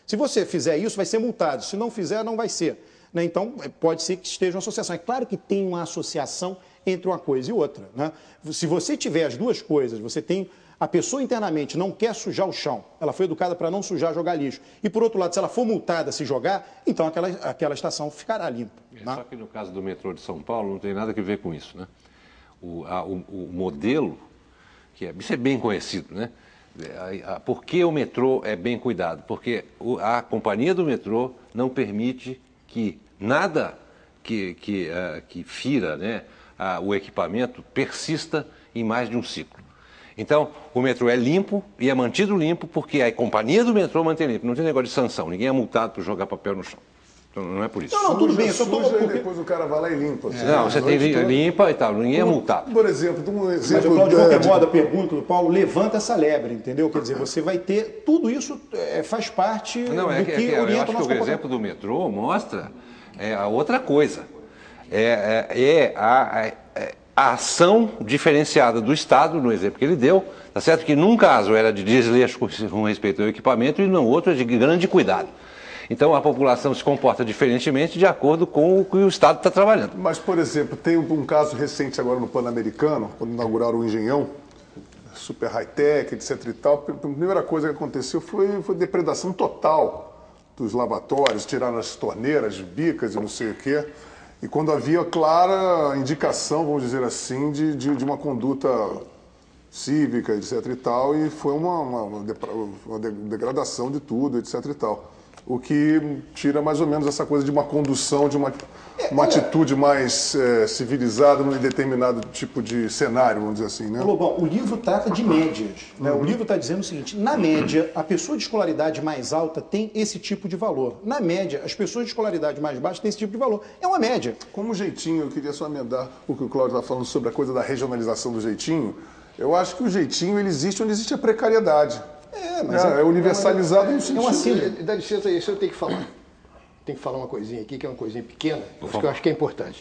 Se você fizer isso, vai ser multado. Se não fizer, não vai ser. Né? Então, pode ser que esteja uma associação. É claro que tem uma associação entre uma coisa e outra. Né? Se você tiver as duas coisas, você tem... A pessoa internamente não quer sujar o chão, ela foi educada para não sujar, jogar lixo. E, por outro lado, se ela for multada se jogar, então aquela, aquela estação ficará limpa. É, né? Só que no caso do metrô de São Paulo não tem nada a ver com isso. Né? O, a, o, o modelo, que é, isso é bem conhecido, né? A, a, por que o metrô é bem cuidado? Porque o, a companhia do metrô não permite que nada que, que, uh, que fira, né, uh, o equipamento persista em mais de um ciclo. Então, o metrô é limpo e é mantido limpo porque a companhia do metrô mantém limpo. Não tem negócio de sanção, ninguém é multado por jogar papel no chão. Então, não é por isso. Não, não, tudo bem, eu só tô... Suja, e depois o cara vai lá e limpa. Assim, não, você tem limpa, limpa e tal, ninguém é multado. Por exemplo, um exemplo... Mas, de qualquer modo, a pergunta do Paulo levanta essa lebre, entendeu? Quer dizer, você vai ter... Tudo isso é, faz parte não, é do que, que, é que orienta eu acho o nosso que o exemplo do metrô mostra é, a outra coisa. É, é, é a... É, a ação diferenciada do Estado, no exemplo que ele deu, tá certo? Que num caso era de desleixo com respeito ao equipamento e no outro é de grande cuidado. Então a população se comporta diferentemente de acordo com o que o Estado está trabalhando. Mas, por exemplo, tem um caso recente agora no Pan-Americano, quando inauguraram o Engenhão, super high-tech, etc e tal. A primeira coisa que aconteceu foi, foi depredação total dos lavatórios, tiraram as torneiras, bicas e não sei o quê. E quando havia clara indicação, vamos dizer assim, de, de, de uma conduta cívica, etc e tal, e foi uma, uma, uma degradação de tudo, etc e tal. O que tira mais ou menos essa coisa de uma condução, de uma, uma atitude mais é, civilizada num determinado tipo de cenário, vamos dizer assim, né? Lobão, o livro trata de médias. Né? O livro está dizendo o seguinte, na média, a pessoa de escolaridade mais alta tem esse tipo de valor. Na média, as pessoas de escolaridade mais baixa têm esse tipo de valor. É uma média. Como jeitinho, eu queria só emendar o que o Cláudio está falando sobre a coisa da regionalização do jeitinho. Eu acho que o jeitinho ele existe onde existe a precariedade. É, mas é, é, é universalizado é, no sentido... É uma síndrome. Dá licença, isso eu tenho que falar. Tem que falar uma coisinha aqui, que é uma coisinha pequena, mas que eu acho que é importante.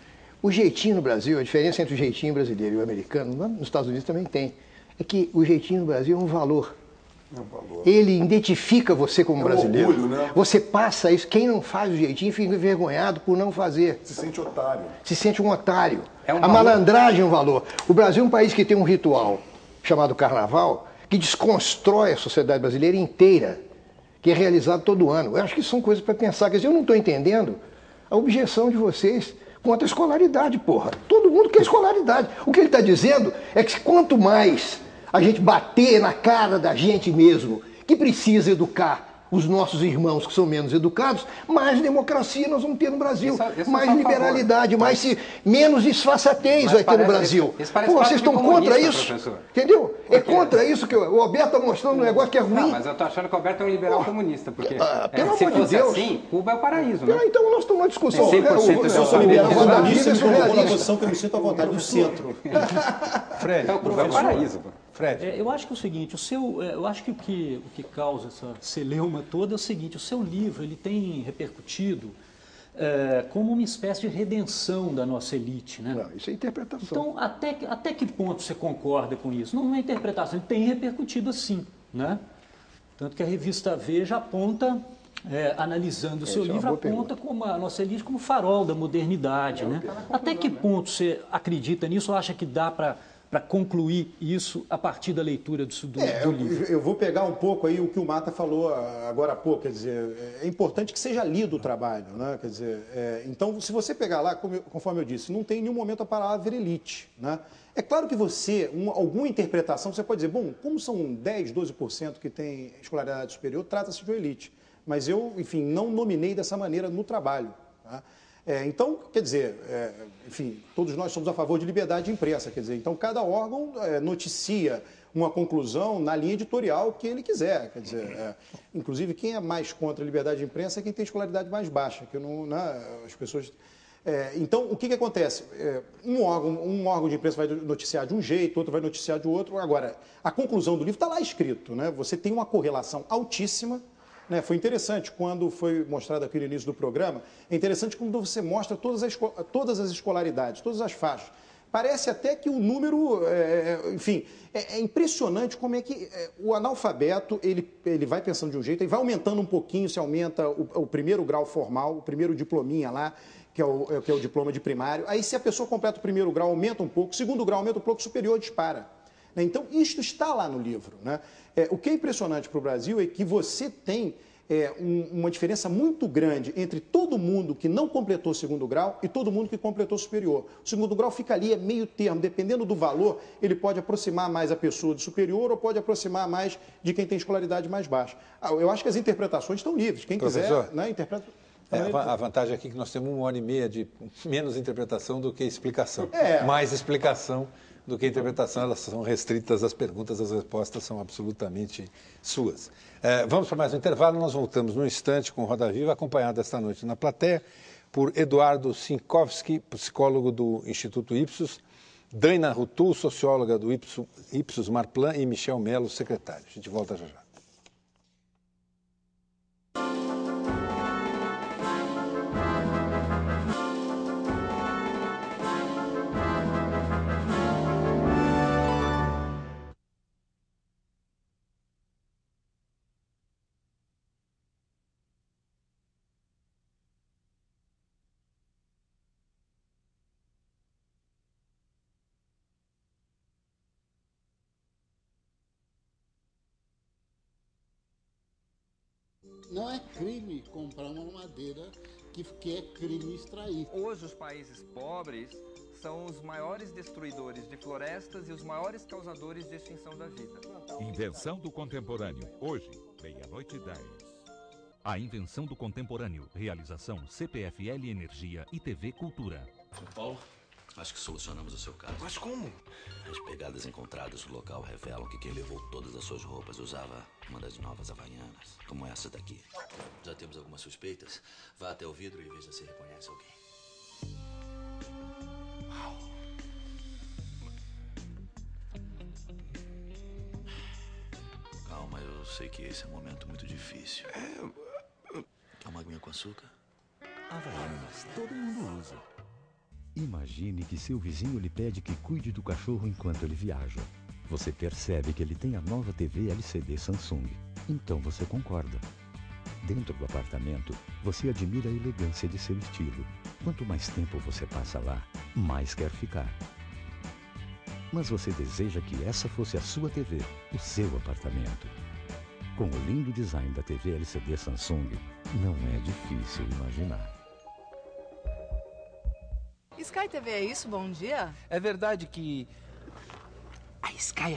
O jeitinho no Brasil, a diferença entre o jeitinho brasileiro e o americano, nos Estados Unidos também tem, é que o jeitinho no Brasil é um valor. É um valor. Ele identifica você como é um brasileiro. Orgulho, né? Você passa isso. Quem não faz o jeitinho fica envergonhado por não fazer. Se sente otário. Se sente um otário. É um a malandragem é um valor. O Brasil é um país que tem um ritual chamado Carnaval, que desconstrói a sociedade brasileira inteira, que é realizado todo ano. Eu acho que são coisas para pensar. Quer dizer, eu não estou entendendo a objeção de vocês contra a escolaridade, porra. Todo mundo quer escolaridade. O que ele está dizendo é que quanto mais a gente bater na cara da gente mesmo, que precisa educar os nossos irmãos que são menos educados, mais democracia nós vamos ter no Brasil, isso, isso mais liberalidade, mais se, menos disfarçatez vai ter no Brasil. Isso, isso Pô, vocês estão contra isso? Professor. Entendeu? Porque... É contra isso que o Alberto está mostrando um negócio que é ruim. Não, mas eu estou achando que o Alberto é um liberal oh, comunista, porque ah, é, se fosse de Deus, assim, Cuba é o paraíso, né? Então nós estamos numa discussão. cem por cento eu sou liberal comunista, eu sou na posição que eu me sinto à vontade, do centro. Fred, então, Cuba é o paraíso. Fred. É, eu acho que é o seguinte, o seu, eu acho que o que, o que causa essa celeuma toda é o seguinte, o seu livro ele tem repercutido é, como uma espécie de redenção da nossa elite, né? Não, isso é interpretação. Então, até, até que ponto você concorda com isso? Não é interpretação, ele tem repercutido assim, né? Tanto que a revista Veja aponta, é, analisando o seu livro, aponta como a nossa elite como farol da modernidade, né? Até que ponto você acredita nisso ou acha que dá para para concluir isso a partir da leitura do, do, é, do livro? Eu, eu vou pegar um pouco aí o que o Mata falou agora há pouco, quer dizer, é importante que seja lido o trabalho, né? Quer dizer, é, então, se você pegar lá, como, conforme eu disse, não tem em nenhum momento a palavra elite, né? É claro que você, um, alguma interpretação, você pode dizer, bom, como são dez, doze por cento que tem escolaridade superior, trata-se de uma elite. Mas eu, enfim, não nominei dessa maneira no trabalho, tá? É, então, quer dizer, é, enfim, todos nós somos a favor de liberdade de imprensa, quer dizer, então cada órgão é, noticia uma conclusão na linha editorial que ele quiser, quer dizer, é, inclusive quem é mais contra a liberdade de imprensa é quem tem escolaridade mais baixa, que não, né, as pessoas... É, então, o que, que acontece? É, um, órgão, um órgão de imprensa vai noticiar de um jeito, outro vai noticiar de outro, agora, a conclusão do livro está lá escrito, né? Você tem uma correlação altíssima. Né, foi interessante quando foi mostrado aqui no início do programa, é interessante quando você mostra todas as, todas as escolaridades, todas as faixas. Parece até que o número, é, enfim, é, é impressionante como é que é, o analfabeto, ele, ele vai pensando de um jeito, ele vai aumentando um pouquinho, se aumenta o, o primeiro grau formal, o primeiro diplominha lá, que é, o, que é o diploma de primário. Aí, se a pessoa completa o primeiro grau, aumenta um pouco, o segundo grau aumenta um pouco, o superior dispara. Então, isto está lá no livro, né? É, o que é impressionante para o Brasil é que você tem é, um, uma diferença muito grande entre todo mundo que não completou o segundo grau e todo mundo que completou o superior. O segundo grau fica ali, é meio termo, dependendo do valor, ele pode aproximar mais a pessoa do superior ou pode aproximar mais de quem tem escolaridade mais baixa. Ah, eu acho que as interpretações estão livres. Quem Professor, quiser, né, interpreta... É, a vantagem aqui é que nós temos uma hora e meia de menos interpretação do que explicação. É. Mais explicação do que interpretação, elas são restritas às perguntas, as respostas são absolutamente suas. É, vamos para mais um intervalo, nós voltamos num instante com Roda Viva, acompanhado esta noite na plateia por Eduardo Sinkowski, psicólogo do Instituto Ipsos, Daina Rutul, socióloga do Ipsos, Ipsos Marplan, e Michel Mello, secretário. A gente volta já já. Não é crime comprar uma madeira que, que é crime extrair. Hoje os países pobres são os maiores destruidores de florestas e os maiores causadores de extinção da vida. Invenção do Contemporâneo, hoje, meia-noite e dez. A Invenção do Contemporâneo, realização C P F L Energia e T V Cultura. São Paulo? Acho que solucionamos o seu caso. Mas como? As pegadas encontradas no local revelam que quem levou todas as suas roupas usava uma das novas havaianas, como essa daqui. Já temos algumas suspeitas. Vá até o vidro e veja se reconhece alguém. Uau. Calma, eu sei que esse é um momento muito difícil. É... Quer uma aguinha com açúcar? Havaianas, todo mundo usa. Imagine que seu vizinho lhe pede que cuide do cachorro enquanto ele viaja. Você percebe que ele tem a nova T V L C D Samsung. Então você concorda. Dentro do apartamento, você admira a elegância de seu estilo. Quanto mais tempo você passa lá, mais quer ficar. Mas você deseja que essa fosse a sua T V, o seu apartamento. Com o lindo design da T V L C D Samsung, não é difícil imaginar. Sky T V é isso? Bom dia. É verdade que a Sky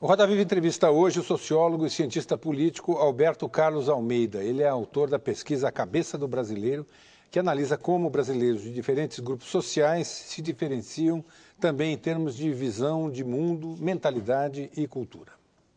Roda Viva entrevista hoje o sociólogo e cientista político Alberto Carlos Almeida. Ele é autor da pesquisa A Cabeça do Brasileiro, que analisa como brasileiros de diferentes grupos sociais se diferenciam também em termos de visão de mundo, mentalidade e cultura.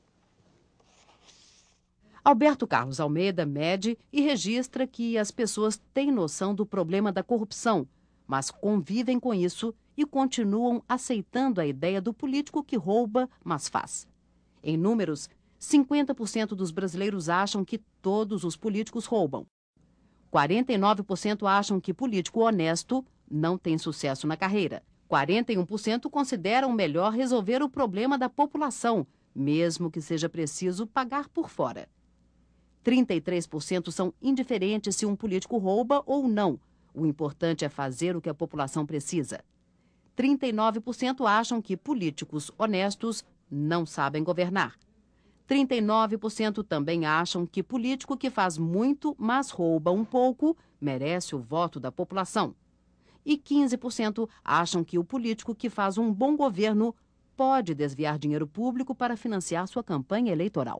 Alberto Carlos Almeida mede e registra que as pessoas têm noção do problema da corrupção, mas convivem com isso e continuam aceitando a ideia do político que rouba, mas faz. Em números, cinquenta por cento dos brasileiros acham que todos os políticos roubam. quarenta e nove por cento acham que político honesto não tem sucesso na carreira. quarenta e um por cento consideram melhor resolver o problema da população, mesmo que seja preciso pagar por fora. trinta e três por cento são indiferentes se um político rouba ou não. O importante é fazer o que a população precisa. trinta e nove por cento acham que políticos honestos não sabem governar. trinta e nove por cento também acham que político que faz muito, mas rouba um pouco, merece o voto da população. E quinze por cento acham que o político que faz um bom governo pode desviar dinheiro público para financiar sua campanha eleitoral.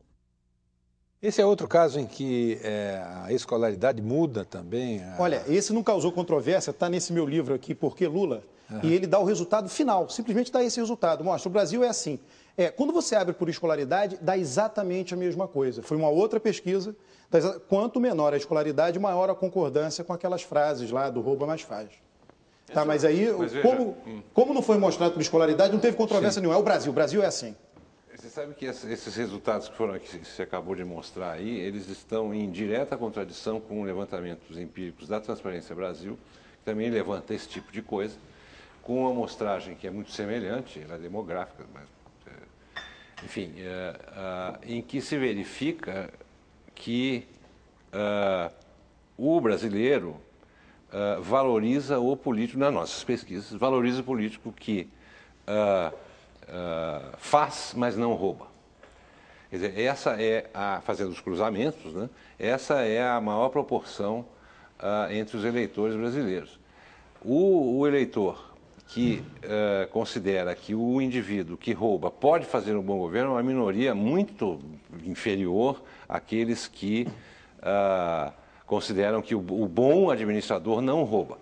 Esse é outro caso em que é, a escolaridade muda também. A... Olha, esse não causou controvérsia, está nesse meu livro aqui, Por que Lula? Uhum. E ele dá o resultado final, simplesmente dá esse resultado. Mostra, o Brasil é assim. É, quando você abre por escolaridade, dá exatamente a mesma coisa. Foi uma outra pesquisa. Dá, quanto menor a escolaridade, maior a concordância com aquelas frases lá do rouba mais faz. Tá, mas aí, mas como, como não foi mostrado por escolaridade, não teve controvérsia Sim. nenhuma. É o Brasil, o Brasil é assim. Você sabe que esses resultados que foram que você acabou de mostrar aí, eles estão em direta contradição com levantamentos empíricos da Transparência Brasil, que também levanta esse tipo de coisa, com uma amostragem que é muito semelhante, ela é demográfica, mas, é, enfim, é, é, em que se verifica que é, o brasileiro é, valoriza o político, nas nossas pesquisas, valoriza o político que é, Uh, faz, mas não rouba. Quer dizer, essa é a, fazendo os cruzamentos, né, essa é a maior proporção uh, entre os eleitores brasileiros. O, o eleitor que uh, considera que o indivíduo que rouba pode fazer um bom governo é uma minoria muito inferior àqueles que uh, consideram que o, o bom administrador não rouba.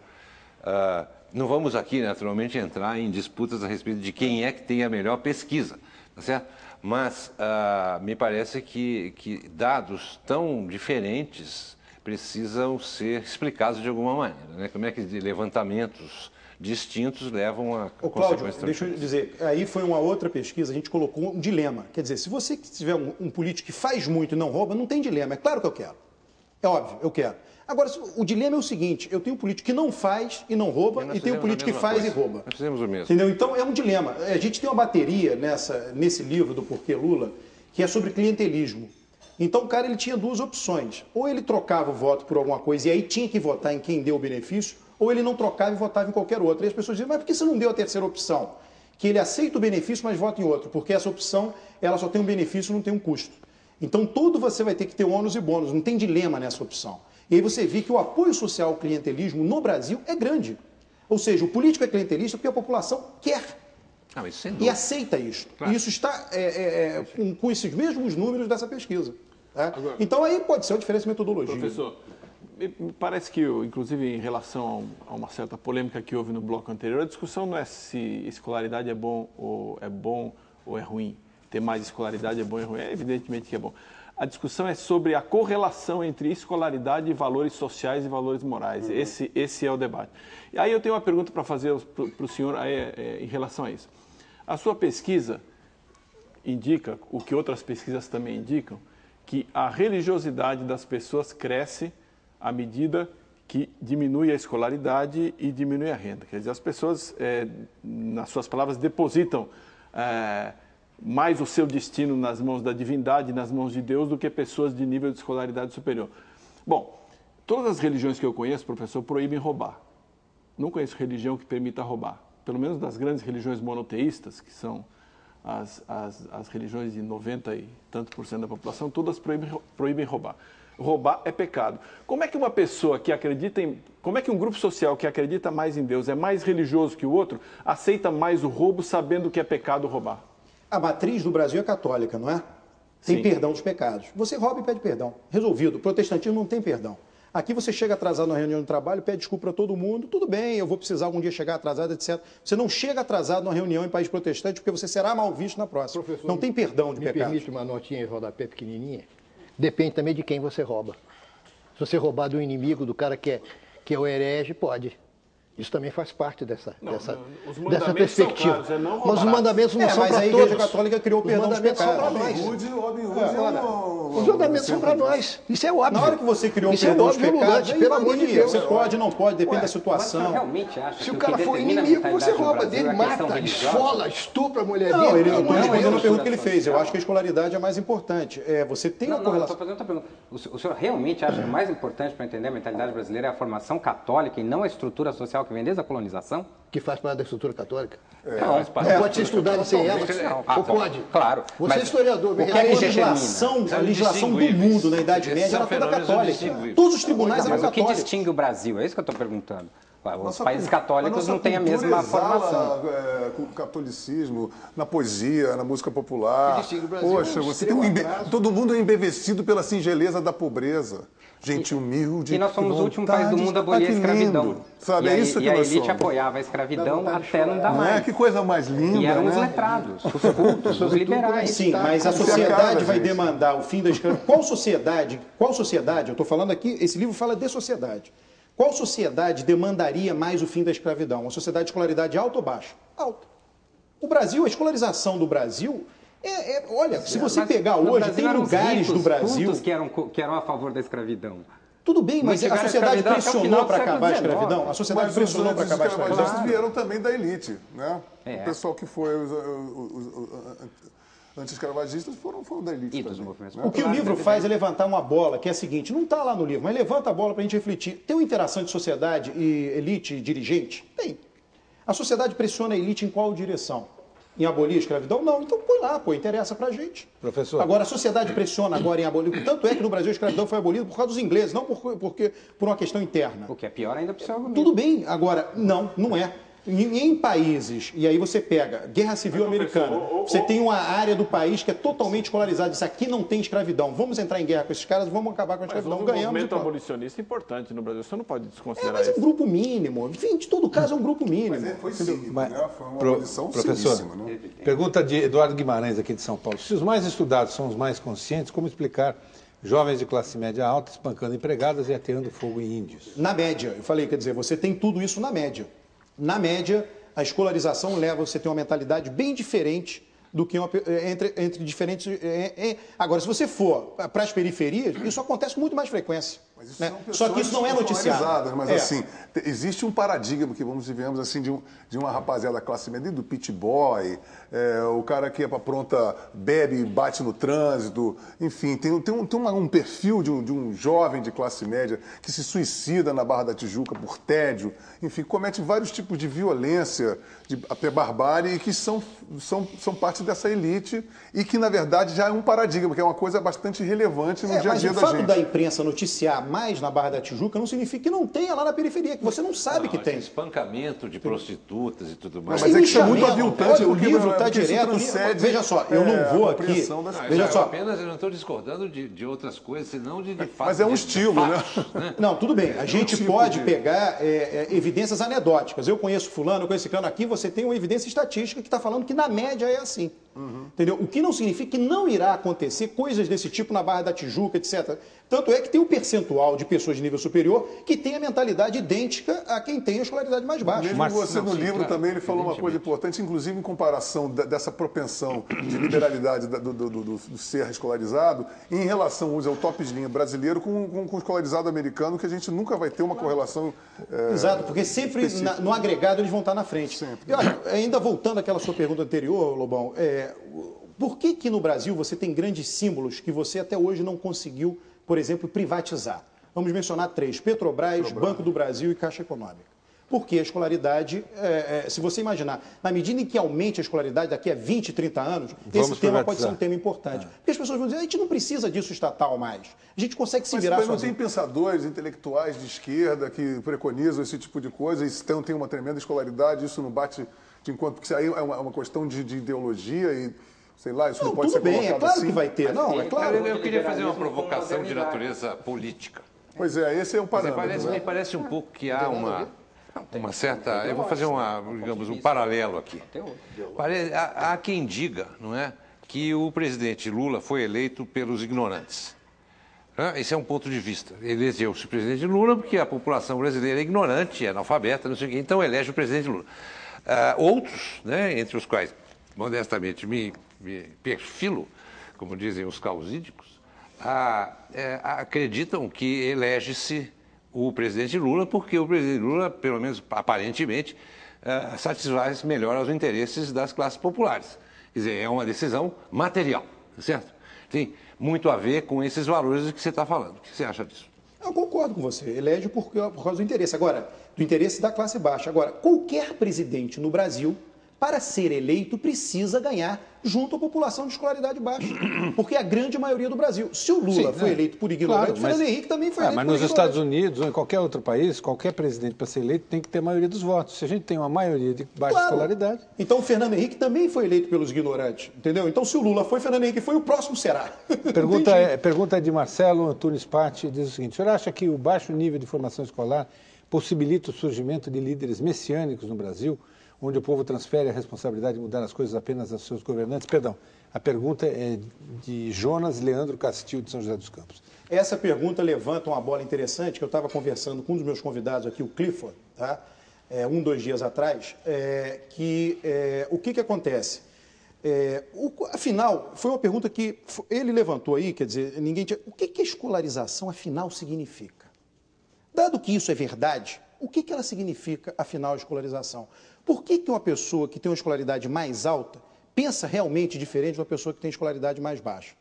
Uh, Não vamos aqui, naturalmente, entrar em disputas a respeito de quem é que tem a melhor pesquisa, tá certo? Mas uh, me parece que, que dados tão diferentes precisam ser explicados de alguma maneira, né? Como é que levantamentos distintos levam a Ô, Cláudio, deixa eu dizer, aí foi uma outra pesquisa, a gente colocou um dilema. Quer dizer, se você tiver um, um político que faz muito e não rouba, não tem dilema. É claro que eu quero. É óbvio, eu quero. Agora, o dilema é o seguinte, eu tenho um político que não faz e não rouba, e, e tenho um político que faz coisa. e rouba. Nós fizemos o mesmo. Entendeu? Então, é um dilema. A gente tem uma bateria nessa, nesse livro do Porquê Lula, que é sobre clientelismo. Então, o cara ele tinha duas opções. Ou ele trocava o voto por alguma coisa e aí tinha que votar em quem deu o benefício, ou ele não trocava e votava em qualquer outra. E as pessoas dizem, mas por que você não deu a terceira opção? Que ele aceita o benefício, mas vota em outro. Porque essa opção, ela só tem um benefício, não tem um custo. Então, tudo você vai ter que ter ônus e bônus. Não tem dilema nessa opção. E aí você vê que o apoio social ao clientelismo no Brasil é grande. Ou seja, o político é clientelista porque a população quer ah, mas sem e aceita isso. Claro. E isso está é, é, é, com, com esses mesmos números dessa pesquisa. Tá? Agora, então aí pode ser uma diferença de metodologia. Professor, me parece que, inclusive em relação a uma certa polêmica que houve no bloco anterior, a discussão não é se escolaridade é bom ou é bom ou é ruim. Ter mais escolaridade é bom ou é ruim. É evidentemente que é bom. A discussão é sobre a correlação entre escolaridade e valores sociais e valores morais. Uhum. Esse, esse é o debate. E aí eu tenho uma pergunta para fazer para o senhor aí, é, em relação a isso. A sua pesquisa indica, o que outras pesquisas também indicam, que a religiosidade das pessoas cresce à medida que diminui a escolaridade e diminui a renda. Quer dizer, as pessoas, é, nas suas palavras, depositam... É, mais o seu destino nas mãos da divindade, nas mãos de Deus, do que pessoas de nível de escolaridade superior. Bom, todas as religiões que eu conheço, professor, proíbem roubar. Não conheço religião que permita roubar. Pelo menos das grandes religiões monoteístas, que são as, as, as religiões de noventa e tanto por cento da população, todas proíbem, proíbem roubar. Roubar é pecado. Como é que uma pessoa que acredita em... Como é que um grupo social que acredita mais em Deus, é mais religioso que o outro, aceita mais o roubo sabendo que é pecado roubar? A matriz do Brasil é católica, não é? Tem Sim. perdão dos pecados. Você rouba e pede perdão. Resolvido. O protestantismo não tem perdão. Aqui você chega atrasado na reunião de trabalho, pede desculpa para todo mundo. Tudo bem, eu vou precisar algum dia chegar atrasado, etcétera. Você não chega atrasado numa reunião em país protestante porque você será mal visto na próxima. Professor, não tem perdão de me pecados. Me permite uma notinha em rodapé pequenininha? Depende também de quem você rouba. Se você roubar do inimigo, do cara que é, que é o herege, pode. Isso também faz parte dessa, não, dessa, não, dessa perspectiva. Claros, é não mas os mandamentos não é, são para todos. Mas a Igreja Católica criou o perdão dos pecados. São para nós. Robin Hood, é. Os mandamentos são para nós. Isso é óbvio. Na hora que você criou Isso o perdão é dos pecados, lulante, pelo amor de Deus. Você pode, não pode, depende Ué, da situação. Você realmente acha Se que o cara que for inimigo, você rouba dele, mata, esfola, estupra a mulher não, dele. Não, eu estou respondendo a pergunta que ele fez. Eu acho que a escolaridade é mais importante. É, você tem não, uma não, correlação... Eu estou fazendo outra pergunta. O senhor realmente acha que o mais importante para entender a mentalidade brasileira é a formação católica e não a estrutura social que vem desde a colonização? Que faz parte da estrutura católica? É, não, não pode ser estudado sem ela? Ah, Ou pode? Claro. Você é historiador. Porque a legislação, a legislação do mundo na Idade Média era toda católica. Todos os tribunais eram católicos. Mas o que distingue o Brasil? É isso que eu estou perguntando. Os nossa, países católicos não têm a mesma formação. É, com o catolicismo, na poesia, na música popular. Poxa, você tem um embe... todo mundo é embevecido pela singeleza da pobreza. Gente humilde. E nós somos o último país do mundo a abolir a escravidão. Sabe, é isso que e a nós elite somos. apoiava a escravidão até não dar mais. É, que coisa mais linda. E eram né? os letrados, os cultos, os liberais. Sim, mas a sociedade vai demandar o fim da escravidão. Qual sociedade, qual sociedade, eu estou falando aqui, esse livro fala de sociedade. Qual sociedade demandaria mais o fim da escravidão? Uma sociedade de escolaridade alta ou baixa? Alta. O Brasil, a escolarização do Brasil, é, é, olha, se você mas pegar hoje, tem lugares ricos, do Brasil... que eram, que eram a favor da escravidão. Tudo bem, mas a sociedade pressionou para acabar a escravidão? A sociedade mas pressionou para acabar a escravidão? Mas vieram também da elite, né? É. O pessoal que foi... Os, os, os, os, anti-escravagistas foram, foram da elite. Também, né? O que o livro faz é levantar uma bola, que é a seguinte, não está lá no livro, mas levanta a bola para a gente refletir. Tem uma interação de sociedade e elite e dirigente? Tem. A sociedade pressiona a elite em qual direção? Em abolir a escravidão? Não, então põe lá, pô, interessa pra gente. Professor. Agora, a sociedade pressiona agora em abolir. Tanto é que no Brasil a escravidão foi abolida por causa dos ingleses, não por, porque, por uma questão interna. O que é pior ainda para o seu argumento. Tudo bem, agora, não, não é. Em, em países, e aí você pega Guerra Civil Americana, você tem uma área do país que é totalmente escolarizada. Isso aqui não tem escravidão. Vamos entrar em guerra com esses caras, vamos acabar com a escravidão. Mas houve um ganhamos. movimento abolicionista importante no Brasil. Você não pode desconsiderar isso. É, mas é um grupo mínimo. Enfim, de todo caso é um grupo mínimo. Mas foi cínico, mas, né? Foi uma pro, abolição professor, ciníssima, né? Pergunta de Eduardo Guimarães, aqui de São Paulo. Se os mais estudados são os mais conscientes, como explicar jovens de classe média alta espancando empregadas e ateando fogo em índios? Na média, eu falei, quer dizer, você tem tudo isso na média. Na média, a escolarização leva você a ter uma mentalidade bem diferente do que uma, entre, entre diferentes... É, é. Agora, se você for para as periferias, isso acontece com muito mais frequência. Mas isso né? são Só que isso não é noticiado. Mas é. assim, existe um paradigma que vamos vivemos assim de, um, de uma rapaziada da classe média, do pit boy, é, o cara que é para pronta bebe, bate no trânsito, enfim, tem, tem, um, tem uma, um perfil de um, de um jovem de classe média que se suicida na Barra da Tijuca por tédio, enfim, comete vários tipos de violência, de, até barbárie, e que são, são, são parte dessa elite e que, na verdade, já é um paradigma, que é uma coisa bastante relevante no é, dia a dia da gente. Mas o fato da imprensa noticiar mais na Barra da Tijuca não significa que não tenha lá na periferia, que você não sabe não, que tem. Espancamento de prostitutas e tudo mais. Não, mas é que isso é muito aviltante. O livro está direto. Veja só, eu não vou aqui. Não, veja só. Apenas eu não estou discordando de, de outras coisas, senão de, de fato. Mas é um de, estilo, de fatos, né? né? Não, tudo bem. A gente é um tipo pode de... pegar é, é, evidências anedóticas. Eu conheço fulano, eu conheço ciclano. Aqui você tem uma evidência estatística que está falando que na média é assim. Uhum. Entendeu? O que não significa que não irá acontecer coisas desse tipo na Barra da Tijuca, etcétera. Tanto é que tem um percentual de pessoas de nível superior que tem a mentalidade idêntica a quem tem a escolaridade mais baixa. Mesmo Mas, você não, no sim, livro claro, também ele falou uma coisa importante, inclusive em comparação dessa propensão de liberalidade do, do, do, do ser escolarizado em relação ao top de linha brasileiro com, com, com o escolarizado americano, que a gente nunca vai ter uma correlação... É, exato, porque sempre na, no agregado eles vão estar na frente. Sempre. E, olha, ainda voltando àquela sua pergunta anterior, Lobão, é, por que que no Brasil você tem grandes símbolos que você até hoje não conseguiu, por exemplo, privatizar? Vamos mencionar três: Petrobras, Petrobras. Banco do Brasil e Caixa Econômica. Porque a escolaridade, é, é, se você imaginar, na medida em que aumente a escolaridade daqui a vinte, trinta anos, Vamos esse tema privatizar. Pode ser um tema importante. É. Porque as pessoas vão dizer, a gente não precisa disso estatal mais. A gente consegue se mas, virar mas sozinho. Mas não tem pensadores intelectuais de esquerda que preconizam esse tipo de coisa e então tem uma tremenda escolaridade, isso não bate de encontro, porque isso aí é uma, é uma questão de, de ideologia e... Sei lá, isso não, não pode tudo ser bem, é claro assim. que vai ter. Não, é claro. Eu, eu queria fazer uma provocação de natureza política. Pois é, esse é um parâmetro. Parece, né? Me parece um pouco que há uma, uma certa... Eu vou fazer uma, digamos, um paralelo aqui. Há, há quem diga, não é, que o presidente Lula foi eleito pelos ignorantes. Esse é um ponto de vista. Elegeu-se o presidente Lula porque a população brasileira é ignorante, é analfabeta, não sei o quê, então elege o presidente Lula. Uh, outros, né, entre os quais, modestamente, me, me perfilo, como dizem os causídicos, uh, é, acreditam que elege-se o presidente Lula porque o presidente Lula, pelo menos aparentemente, uh, satisfaz melhor aos interesses das classes populares. Quer dizer, é uma decisão material, certo? Tem muito a ver com esses valores que você está falando. O que você acha disso? Eu concordo com você. Elege por, por causa do interesse. Agora, do interesse da classe baixa. Agora, qualquer presidente no Brasil, para ser eleito, precisa ganhar junto à população de escolaridade baixa. Porque é a grande maioria do Brasil. Se o Lula Sim, foi é. eleito por ignorante, claro, o Fernando Henrique também foi ah, eleito mas por nos ignorante. Estados Unidos ou em qualquer outro país, qualquer presidente para ser eleito tem que ter a maioria dos votos. Se a gente tem uma maioria de baixa claro. escolaridade... Então o Fernando Henrique também foi eleito pelos ignorantes, entendeu? Então se o Lula foi, Fernando Henrique foi, o próximo será. Pergunta, é, pergunta de Marcelo Antunes Patti, diz o seguinte: o senhor acha que o baixo nível de formação escolar possibilita o surgimento de líderes messiânicos no Brasil, onde o povo transfere a responsabilidade de mudar as coisas apenas aos seus governantes? Perdão, a pergunta é de Jonas Leandro Castilho, de São José dos Campos. Essa pergunta levanta uma bola interessante, que eu estava conversando com um dos meus convidados aqui, o Clifford, tá? É, um, dois dias atrás, é, que é, o que, que acontece? É, o, afinal, foi uma pergunta que ele levantou aí, quer dizer, ninguém tinha... O que, que a escolarização, afinal, significa? Dado que isso é verdade, o que, que ela significa, afinal, a escolarização? Por que, que uma pessoa que tem uma escolaridade mais alta pensa realmente diferente de uma pessoa que tem escolaridade mais baixa?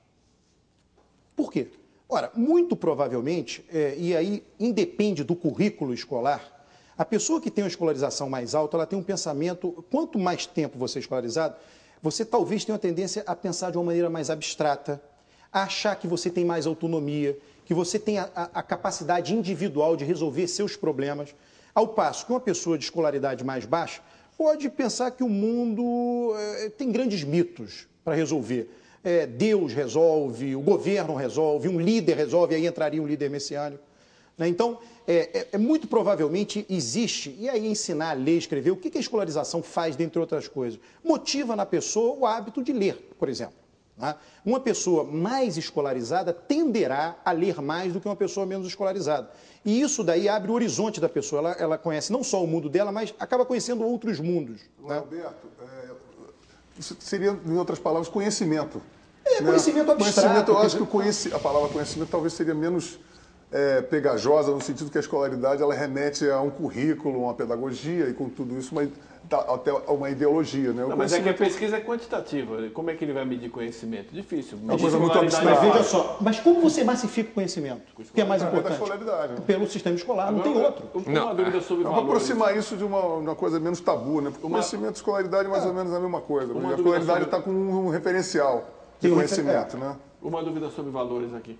Por quê? Ora, muito provavelmente, é, e aí independe do currículo escolar, a pessoa que tem uma escolarização mais alta, ela tem um pensamento, quanto mais tempo você é escolarizado, você talvez tenha uma tendência a pensar de uma maneira mais abstrata, a achar que você tem mais autonomia, que você tem a, a, a capacidade individual de resolver seus problemas, ao passo que uma pessoa de escolaridade mais baixa pode pensar que o mundo é, tem grandes mitos para resolver. É, Deus resolve, o governo resolve, um líder resolve, aí entraria um líder messiânico. Né? Então, é, é, é muito provavelmente existe, e aí ensinar a ler, escrever, o que, que a escolarização faz, dentre outras coisas? Motiva na pessoa o hábito de ler, por exemplo. Né? Uma pessoa mais escolarizada tenderá a ler mais do que uma pessoa menos escolarizada. E isso daí abre o horizonte da pessoa. Ela, ela conhece não só o mundo dela, mas acaba conhecendo outros mundos. Né? Alberto, é, isso seria, em outras palavras, conhecimento. É, né? conhecimento abstrato. Conhecimento, eu acho que o conheci, a palavra conhecimento talvez seria menos é, pegajosa, no sentido que a escolaridade ela remete a um currículo, uma pedagogia e com tudo isso, mas até uma ideologia. Né? Não, mas é que a pesquisa é quantitativa. Como é que ele vai medir conhecimento? Difícil. É uma coisa muito abstrata. Mas veja só, mas como você massifica o conhecimento? O que é mais importante? Escolaridade, né? Pelo sistema escolar, agora, não tem outro. Uma não. dúvida sobre valores. Vamos aproximar isso de uma, uma coisa menos tabu, né? Porque uma... conhecimento e escolaridade é mais é. ou menos a mesma coisa. Uma a escolaridade está sobre... com um referencial de tem conhecimento, um... né? Uma dúvida sobre valores aqui.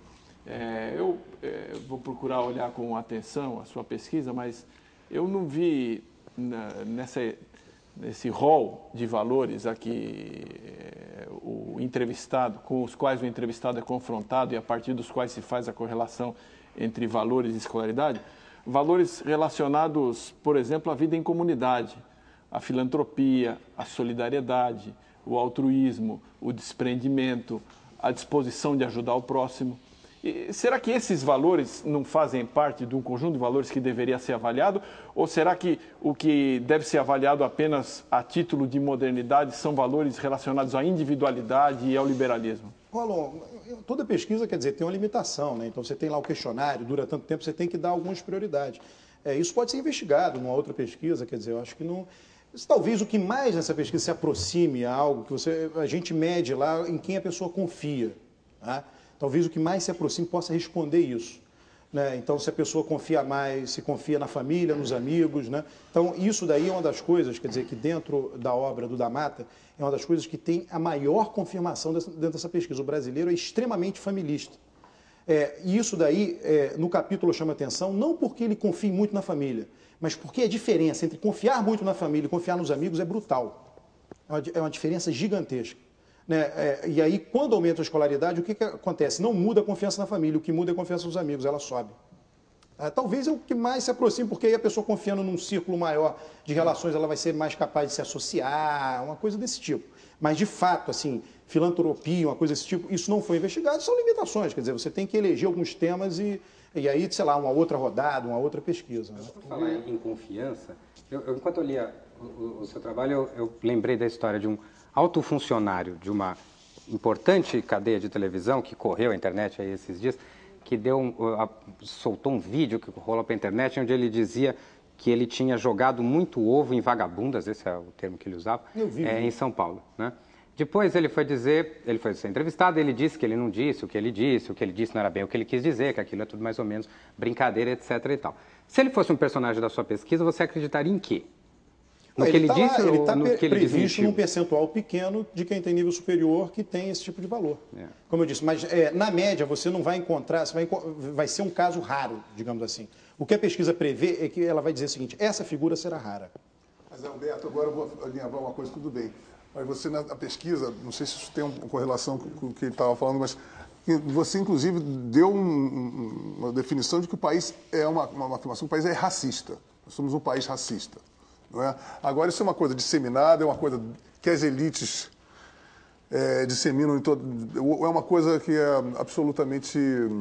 É, eu é, vou procurar olhar com atenção a sua pesquisa, mas eu não vi na, nessa... nesse rol de valores aqui, é, o entrevistado, com os quais o entrevistado é confrontado e a partir dos quais se faz a correlação entre valores e escolaridade, valores relacionados, por exemplo, à vida em comunidade, à filantropia, à solidariedade, o altruísmo, o desprendimento, a disposição de ajudar o próximo. E será que esses valores não fazem parte de um conjunto de valores que deveria ser avaliado? Ou será que o que deve ser avaliado apenas a título de modernidade são valores relacionados à individualidade e ao liberalismo? Rolon, toda pesquisa, quer dizer, tem uma limitação, né? Então você tem lá o questionário, dura tanto tempo, você tem que dar algumas prioridades. É, isso pode ser investigado numa outra pesquisa, quer dizer, eu acho que não... Talvez o que mais nessa pesquisa se aproxime a algo que você, a gente mede lá em quem a pessoa confia, tá? Talvez o que mais se aproxime possa responder isso. Né? Então, se a pessoa confia mais, se confia na família, nos amigos. Né? Então, isso daí é uma das coisas, quer dizer, que dentro da obra do Da Mata, é uma das coisas que tem a maior confirmação dentro dessa pesquisa. O brasileiro é extremamente familista. É, e isso daí, é, no capítulo, chama atenção, não porque ele confie muito na família, mas porque a diferença entre confiar muito na família e confiar nos amigos é brutal. É uma, é uma diferença gigantesca. né? É, e aí, quando aumenta a escolaridade, o que, que acontece? Não muda a confiança na família, o que muda é a confiança nos amigos, ela sobe. É, talvez é o que mais se aproxima, porque aí a pessoa confiando num círculo maior de relações, ela vai ser mais capaz de se associar, uma coisa desse tipo. Mas, de fato, assim, filantropia, uma coisa desse tipo, isso não foi investigado, são limitações. Quer dizer, você tem que eleger alguns temas e, e aí, sei lá, uma outra rodada, uma outra pesquisa. Né? Por falar em confiança, eu, eu, enquanto eu lia o, o, o seu trabalho, eu, eu lembrei da história de um alto funcionário de uma importante cadeia de televisão que correu a internet aí esses dias, que deu um, soltou um vídeo que rolou para a internet onde ele dizia que ele tinha jogado muito ovo em vagabundas, esse é o termo que ele usava, é, em São Paulo, né? Depois ele foi dizer, ele foi ser entrevistado, ele disse que ele não disse o que ele disse, o que ele disse não era bem o que ele quis dizer, que aquilo é tudo mais ou menos brincadeira, etc e tal. Se ele fosse um personagem da sua pesquisa, você acreditaria em quê? No ele que ele tá disse lá, ele ou está no que ele previsto desmentiu? num percentual pequeno de quem tem nível superior que tem esse tipo de valor. É. Como eu disse, mas é, na média você não vai encontrar, você vai, vai ser um caso raro, digamos assim. O que a pesquisa prevê é que ela vai dizer o seguinte, essa figura será rara. Mas, Alberto, agora eu vou alinhavar uma coisa, tudo bem. Mas você, na pesquisa, não sei se isso tem uma correlação com o que ele estava falando, mas você, inclusive, deu um, uma definição de que o país é uma, uma afirmação que o país é racista. Nós somos um país racista. Não é? Agora, isso é uma coisa disseminada, é uma coisa que as elites é, disseminam em todo... É uma coisa que é absolutamente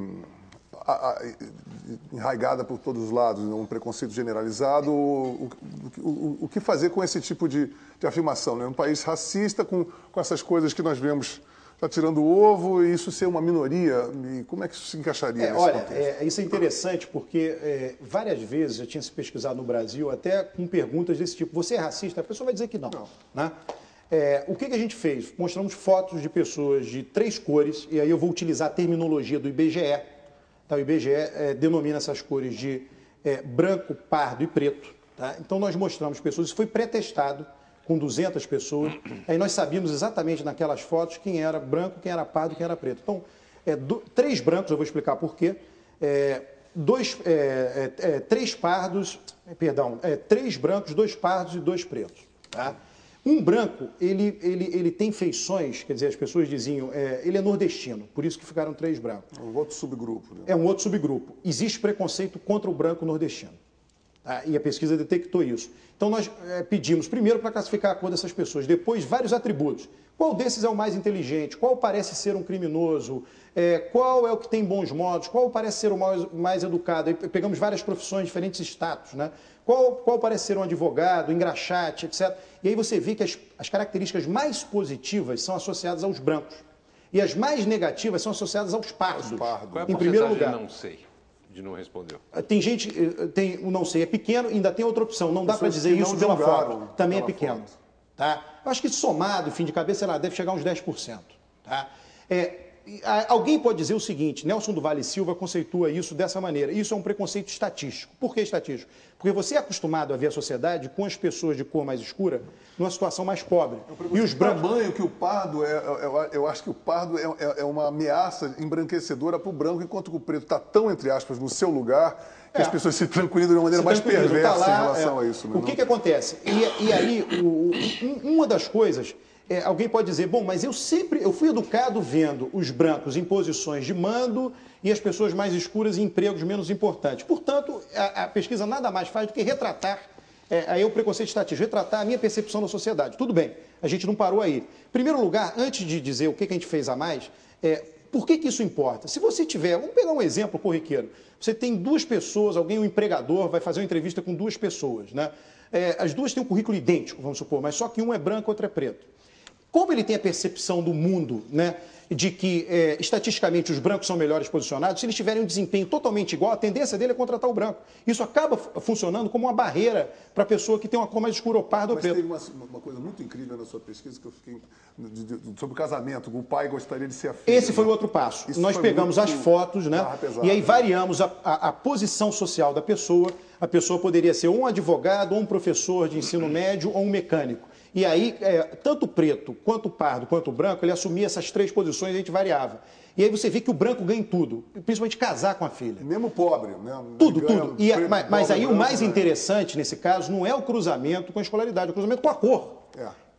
a, a, enraigada por todos os lados, um preconceito generalizado. O, o, o, o que fazer com esse tipo de, de afirmação? Né? Um país racista com, com essas coisas que nós vemos... Está tirando o ovo e isso ser uma minoria, e como é que isso se encaixaria é, nesse olha, contexto? É, isso é interessante porque é, várias vezes já tinha se pesquisado no Brasil, até com perguntas desse tipo, você é racista? A pessoa vai dizer que não. não. Né? É, o que, que a gente fez? Mostramos fotos de pessoas de três cores, e aí eu vou utilizar a terminologia do I B G E. Tá? O I B G E é, denomina essas cores de é, branco, pardo e preto. Tá? Então nós mostramos pessoas, isso foi pré-testado, com duzentas pessoas, aí nós sabíamos exatamente naquelas fotos quem era branco, quem era pardo, quem era preto. Então, é, do, três brancos, eu vou explicar por quê, é, dois, é, é, é, três pardos, perdão, é, três brancos, dois pardos e dois pretos. Tá? Um branco, ele, ele, ele tem feições, quer dizer, as pessoas diziam, é, ele é nordestino, por isso que ficaram três brancos. É um outro subgrupo. Né? É um outro subgrupo. Existe preconceito contra o branco nordestino. Tá? E a pesquisa detectou isso. Então, nós é, pedimos, primeiro, para classificar a cor dessas pessoas, depois, vários atributos. Qual desses é o mais inteligente? Qual parece ser um criminoso? É, qual é o que tem bons modos? Qual parece ser o mais, mais educado? Aí pegamos várias profissões, diferentes status, né? Qual, qual parece ser um advogado, engraxate, etcétera. E aí você vê que as, as características mais positivas são associadas aos brancos. E as mais negativas são associadas aos pardos. Qual é a em primeiro lugar. não sei? De não respondeu. Tem gente, tem o não sei, é pequeno, ainda tem outra opção. Não dá para dizer isso pela foto. Também é pequeno. Tá? Eu acho que somado, fim de cabeça, sei lá, deve chegar a uns dez por cento. Tá? É, alguém pode dizer o seguinte, Nelson do Vale Silva conceitua isso dessa maneira. Isso é um preconceito estatístico. Por que estatístico? Porque você é acostumado a ver a sociedade com as pessoas de cor mais escura numa situação mais pobre. É e os brancos... tamanho que o pardo é, eu, eu acho que o pardo é, é, é uma ameaça embranquecedora para o branco, enquanto que o preto está tão, entre aspas, no seu lugar, que é. as pessoas se tranquilizam de uma maneira mais perversa tá lá, em relação é, a isso. O que, que acontece? E, e aí, o, um, uma das coisas... É, alguém pode dizer, bom, mas eu sempre, eu fui educado vendo os brancos em posições de mando e as pessoas mais escuras em empregos menos importantes. Portanto, a, a pesquisa nada mais faz do que retratar, é, aí é o preconceito estatístico, retratar a minha percepção da sociedade. Tudo bem, a gente não parou aí. Em primeiro lugar, antes de dizer o que, que a gente fez a mais, é, por que, que isso importa? Se você tiver, vamos pegar um exemplo corriqueiro, você tem duas pessoas, alguém, um empregador, vai fazer uma entrevista com duas pessoas, né? É, as duas têm um currículo idêntico, vamos supor, mas só que um é branco e outro é preto. Como ele tem a percepção do mundo, né, de que, é, estatisticamente, os brancos são melhores posicionados, se eles tiverem um desempenho totalmente igual, a tendência dele é contratar o branco. Isso acaba funcionando como uma barreira para a pessoa que tem uma cor mais escura ou parda ou Mas preto. teve uma, uma coisa muito incrível na sua pesquisa, que eu fiquei de, de, sobre o casamento. O pai gostaria de ser a filha. Esse foi o outro passo. Isso Nós pegamos as fotos, né, pesada, e aí variamos a, a, a posição social da pessoa. A pessoa poderia ser ou um advogado, ou um professor de ensino médio, ou um mecânico. E aí, é, tanto o preto, quanto o pardo, quanto o branco, ele assumia essas três posições e a gente variava. E aí você vê que o branco ganha em tudo, principalmente casar com a filha. Mesmo pobre, né? Tudo, tudo. E, preto, mas, mas aí branco, o mais interessante, nesse caso, não é o cruzamento com a escolaridade, é o cruzamento com a cor. É.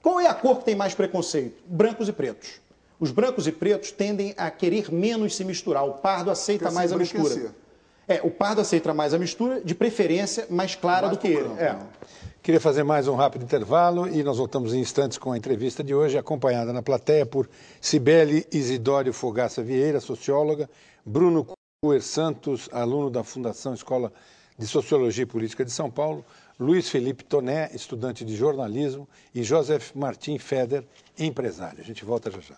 Qual é a cor que tem mais preconceito? Brancos e pretos. Os brancos e pretos tendem a querer menos se misturar. O pardo aceita Quer mais se a mistura. embranquecer. É, o pardo aceita mais a mistura, de preferência mais clara Mais do que ele. branco, É. né? Queria fazer mais um rápido intervalo e nós voltamos em instantes com a entrevista de hoje, acompanhada na plateia por Cibele Isidório Fogaça Vieira, socióloga, Bruno Cuer Santos, aluno da Fundação Escola de Sociologia e Política de São Paulo, Luiz Felipe Toné, estudante de jornalismo, e Joseph Martim Feder, empresário. A gente volta já já.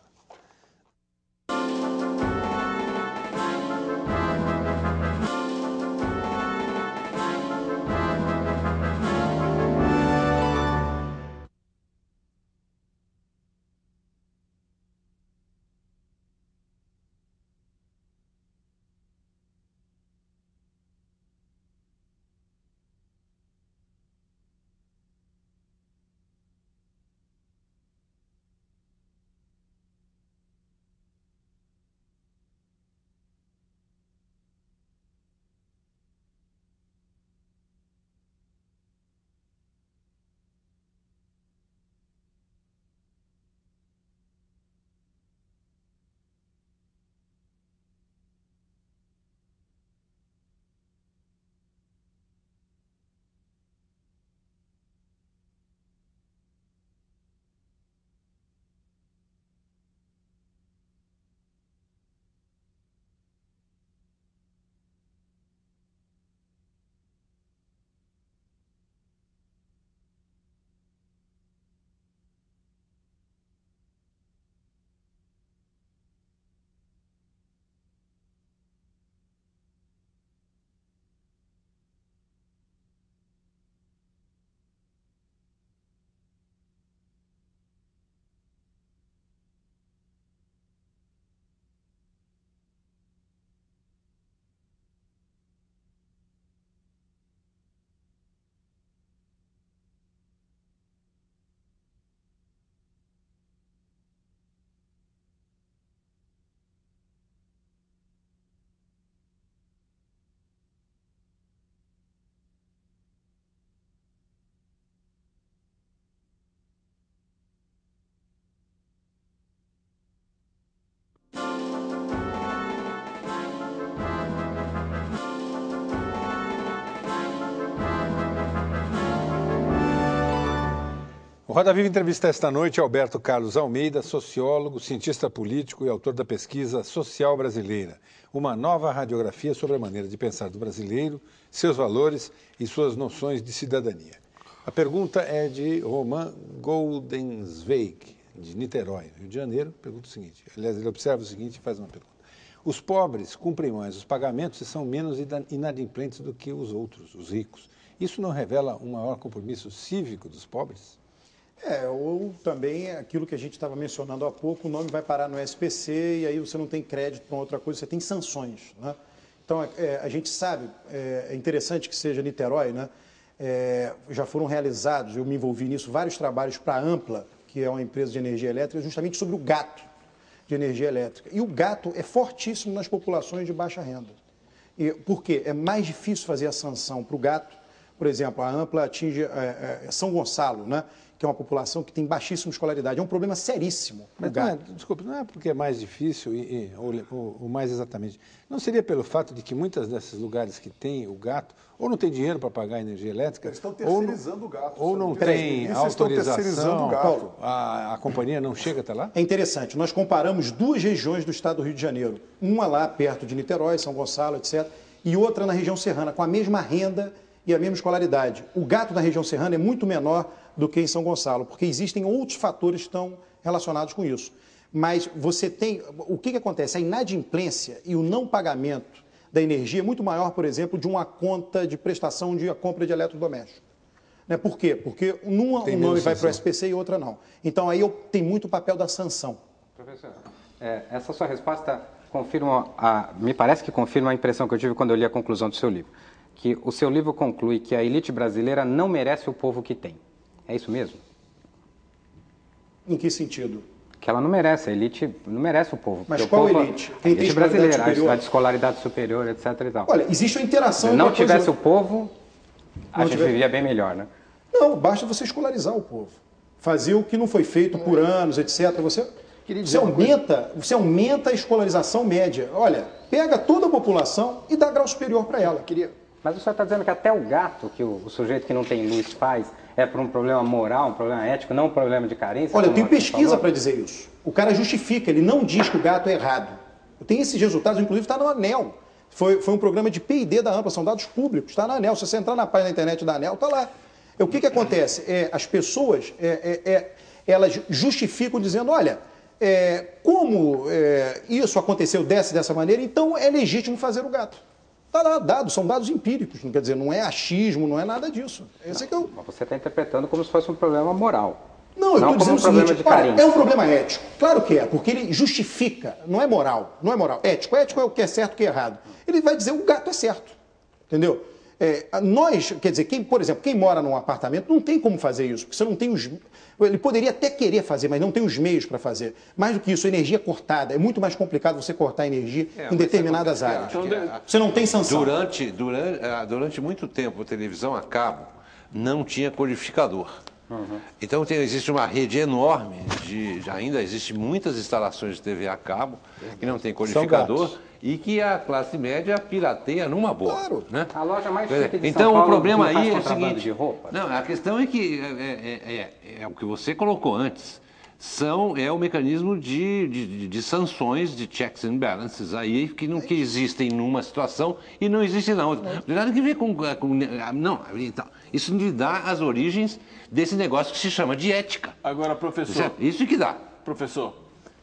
O Roda Viva entrevista esta noite Alberto Carlos Almeida, sociólogo, cientista político e autor da pesquisa Social Brasileira, uma nova radiografia sobre a maneira de pensar do brasileiro, seus valores e suas noções de cidadania. A pergunta é de Roman Goldenzweig, de Niterói, Rio de Janeiro. Pergunta o seguinte, aliás, ele observa o seguinte e faz uma pergunta. Os pobres cumprem mais os pagamentos e são menos inadimplentes do que os outros, os ricos. Isso não revela um maior compromisso cívico dos pobres? É, ou também aquilo que a gente estava mencionando há pouco, o nome vai parar no S P C e aí você não tem crédito para outra coisa, você tem sanções, né? Então, é, a gente sabe, é, é interessante que seja Niterói, né? É, já foram realizados, eu me envolvi nisso, vários trabalhos para a Ampla, que é uma empresa de energia elétrica, justamente sobre o gato de energia elétrica. E o gato é fortíssimo nas populações de baixa renda. E, por quê? É mais difícil fazer a sanção para o gato. Por exemplo, a Ampla atinge é, é, São Gonçalo, né? Que é uma população que tem baixíssima escolaridade. É um problema seríssimo. Mas não é, desculpe, não é porque é mais difícil, e, e, ou, ou, ou mais exatamente, não seria pelo fato de que muitos desses lugares que tem o gato, ou não tem dinheiro para pagar a energia elétrica, eles estão ou terceirizando não, o gato. ou não tem autorização, o gato. A, a companhia não chega até lá? É interessante, nós comparamos duas regiões do estado do Rio de Janeiro, uma lá perto de Niterói, São Gonçalo, etcétera, e outra na região serrana, com a mesma renda e a mesma escolaridade. O gato na região serrana é muito menor do que em São Gonçalo, porque existem outros fatores que estão relacionados com isso. Mas você tem... O que, que acontece? A inadimplência e o não pagamento da energia é muito maior, por exemplo, de uma conta de prestação de compra de eletrodoméstico. Né? Por quê? Porque uma um nome vai para o S P C e outra não. Então aí eu, tem muito o papel da sanção. Professor, é, essa sua resposta confirma, a, me parece que confirma a impressão que eu tive quando eu li a conclusão do seu livro. Que o seu livro conclui que a elite brasileira não merece o povo que tem. É isso mesmo? Em que sentido? Que ela não merece, a elite não merece o povo. Mas qual povo, elite? A elite brasileira, a de escolaridade superior, etc e tal. Olha, existe uma interação... Se não tivesse o povo, a não gente tiver... vivia bem melhor, né? Não, basta você escolarizar o povo. fazer o que não foi feito por anos, etcétera. Você, você, aumenta, você aumenta a escolarização média. Olha, pega toda a população e dá grau superior para ela. Mas o senhor está dizendo que até o gato, que o, o sujeito que não tem luz faz, é por um problema moral, um problema ético, não um problema de carência? Olha, eu tenho pesquisa para dizer isso. O cara justifica, ele não diz que o gato é errado. Eu tenho esses resultados, inclusive está no ANEEL. Foi, foi um programa de P e D da AMPA, são dados públicos, está na ANEEL. Se você entrar na página da internet da ANEEL, está lá. O que, que acontece? É, as pessoas, é, é, é, elas justificam dizendo, olha, é, como é, isso aconteceu dessa dessa maneira, então é legítimo fazer o gato. Está lá, dados, são dados empíricos, não quer dizer, não é achismo, não é nada disso. Esse é que eu... Mas você está interpretando como se fosse um problema moral. Não, eu estou dizendo um o seguinte, de olha, é um problema ético. Claro que é, porque ele justifica, não é moral, não é moral. Ético, ético é o que é certo e o que é errado. Ele vai dizer o gato é certo, entendeu? É, nós, quer dizer, quem, por exemplo, quem mora num apartamento não tem como fazer isso, porque você não tem os... Ele poderia até querer fazer, mas não tem os meios para fazer. Mais do que isso, energia cortada. É muito mais complicado você cortar energia é, em determinadas áreas. Que, você não tem sanção. Durante, durante, durante muito tempo, a televisão a cabo não tinha codificador. Uhum. Então tem, existe uma rede enorme, de, ainda existe muitas instalações de T V a cabo que não tem codificador e que a classe média pirateia numa boa. Claro. Né? A loja mais chique de Então São Paulo o problema não aí faz é o seguinte, de roupa. Não, a questão é que é, é, é, é o que você colocou antes. São, é o mecanismo de, de, de sanções, de checks and balances aí, que, não, que existem numa situação e não existem na outra. Não tem nada que ver com... com não, então, isso lhe dá as origens desse negócio que se chama de ética. Agora, professor... Isso que dá. Professor,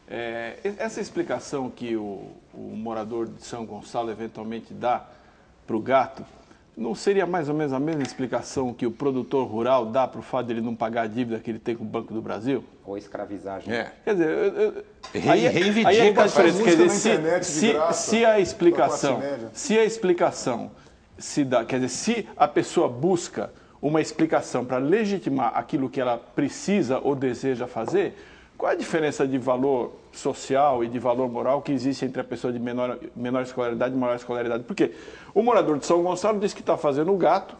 é, essa explicação que o, o morador de São Gonçalo eventualmente dá para o gato, não seria mais ou menos a mesma explicação que o produtor rural dá para o fato de ele não pagar a dívida que ele tem com o Banco do Brasil? Ou escravizagem. É. Quer dizer, eu, eu, aí, aí é que tá a diferença. Quer dizer, se, se, se a explicação, se a explicação se dá, quer dizer, se a pessoa busca uma explicação para legitimar aquilo que ela precisa ou deseja fazer, qual é a diferença de valor social e de valor moral que existe entre a pessoa de menor, menor escolaridade e maior escolaridade? Porque o morador de São Gonçalo diz que está fazendo o gato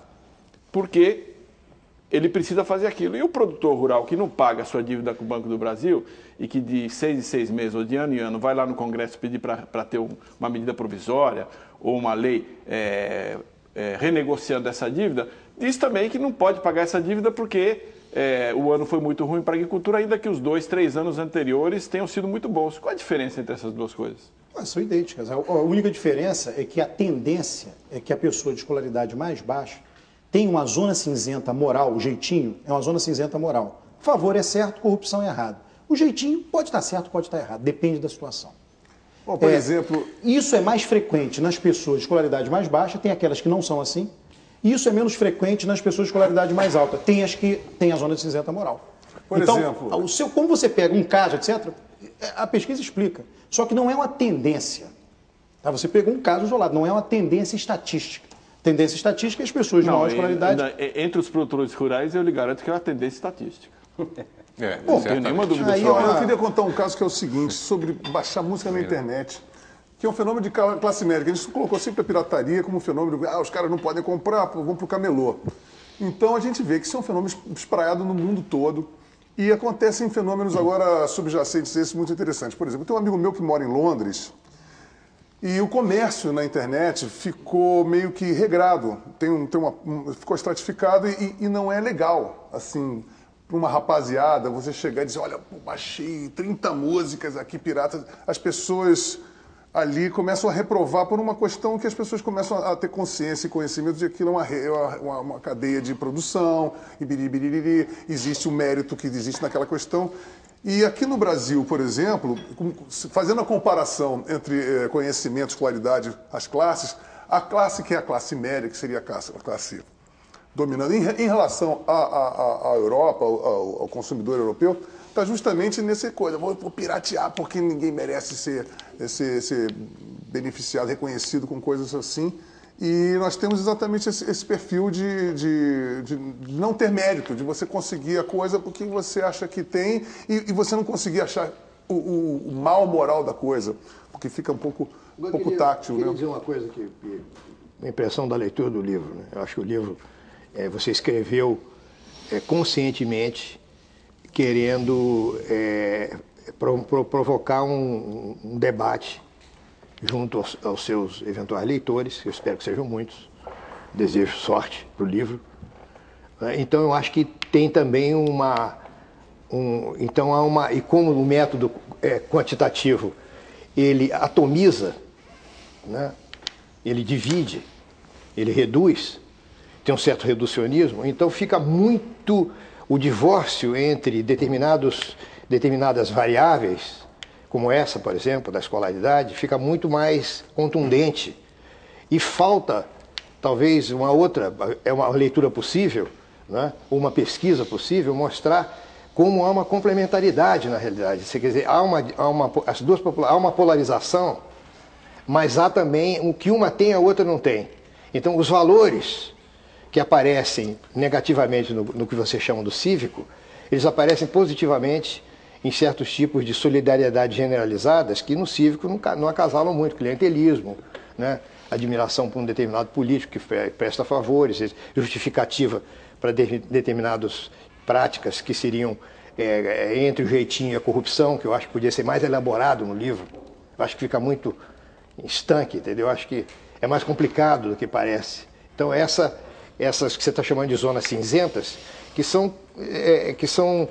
porque ele precisa fazer aquilo. E o produtor rural que não paga a sua dívida com o Banco do Brasil e que de seis em seis meses ou de ano em ano vai lá no Congresso pedir para ter um, uma medida provisória ou uma lei é, é, renegociando essa dívida, diz também que não pode pagar essa dívida porque é, o ano foi muito ruim para a agricultura, ainda que os dois, três anos anteriores tenham sido muito bons. Qual a diferença entre essas duas coisas? Ah, são idênticas. A única diferença é que a tendência é que a pessoa de escolaridade mais baixa tem uma zona cinzenta moral, o jeitinho é uma zona cinzenta moral. Favor é certo, corrupção é errado. O jeitinho pode estar certo, pode estar errado, depende da situação. Bom, por é, exemplo... Isso é mais frequente nas pessoas de escolaridade mais baixa, tem aquelas que não são assim. Isso é menos frequente nas pessoas de escolaridade mais alta. Tem as que têm a zona de cinzenta moral. Por então, exemplo... o seu, como você pega um caso, etcétera, a pesquisa explica. Só que não é uma tendência. Tá? Você pegou um caso isolado, não é uma tendência estatística. Tendência estatística é as pessoas de não, maior escolaridade... Entre os produtores rurais, eu lhe garanto que é uma tendência estatística. É, Bom, não tenho nenhuma dúvida aí, sobre eu, eu queria contar um caso que é o seguinte, sobre baixar música na internet, que é um fenômeno de classe média. A gente colocou sempre a pirataria como um fenômeno, ah, os caras não podem comprar, vão para o camelô. Então a gente vê que isso é um fenômeno espraiado no mundo todo e acontecem fenômenos agora subjacentes a esse muito interessantes. Por exemplo, tem um amigo meu que mora em Londres e o comércio na internet ficou meio que regrado, tem um, tem uma, um, ficou estratificado e, e não é legal, assim... para uma rapaziada, você chegar e dizer, olha, pô, baixei trinta músicas aqui piratas, as pessoas ali começam a reprovar por uma questão que as pessoas começam a ter consciência e conhecimento de que aquilo é uma, uma, uma cadeia de produção, e biribiriri, existe o mérito que existe naquela questão. E aqui no Brasil, por exemplo, fazendo a comparação entre eh, conhecimento, escolaridade, as classes, a classe que é a classe média, que seria a classe... A classe dominando. Em, em relação à Europa, ao, ao consumidor europeu, está justamente nessa coisa. Vou, vou piratear porque ninguém merece ser, ser, ser beneficiado, reconhecido com coisas assim. E nós temos exatamente esse, esse perfil de, de, de não ter mérito, de você conseguir a coisa porque você acha que tem e, e você não conseguir achar o, o, o mal moral da coisa, porque fica um pouco, um pouco queria, táctil. Eu queria né? dizer uma coisa que, que a impressão da leitura do livro, né? Eu acho que o livro... É, você escreveu é, conscientemente querendo é, pro, pro, provocar um, um debate junto aos, aos seus eventuais leitores, eu espero que sejam muitos, desejo sorte para o livro. Então eu acho que tem também uma... Um, então há uma... E como o método é, quantitativo, ele atomiza, né? Ele divide, ele reduz, tem um certo reducionismo, então fica muito... O divórcio entre determinados, determinadas variáveis, como essa, por exemplo, da escolaridade, fica muito mais contundente. E falta, talvez, uma outra, é uma leitura possível, né? Uma pesquisa possível, mostrar como há uma complementaridade na realidade. Quer dizer, há uma, há uma, as duas, há uma polarização, mas há também o que uma tem, a outra não tem. Então, os valores que aparecem negativamente no, no que você chama do cívico, eles aparecem positivamente em certos tipos de solidariedade generalizadas que no cívico não, não acasalam muito, clientelismo, né? Admiração por um determinado político que presta favores, justificativa para de, determinadas práticas que seriam é, entre o jeitinho e a corrupção, que eu acho que podia ser mais elaborado no livro. Eu acho que fica muito estanque, entendeu? Eu acho que é mais complicado do que parece. Então, essa... essas que você está chamando de zonas cinzentas, que são, é, que são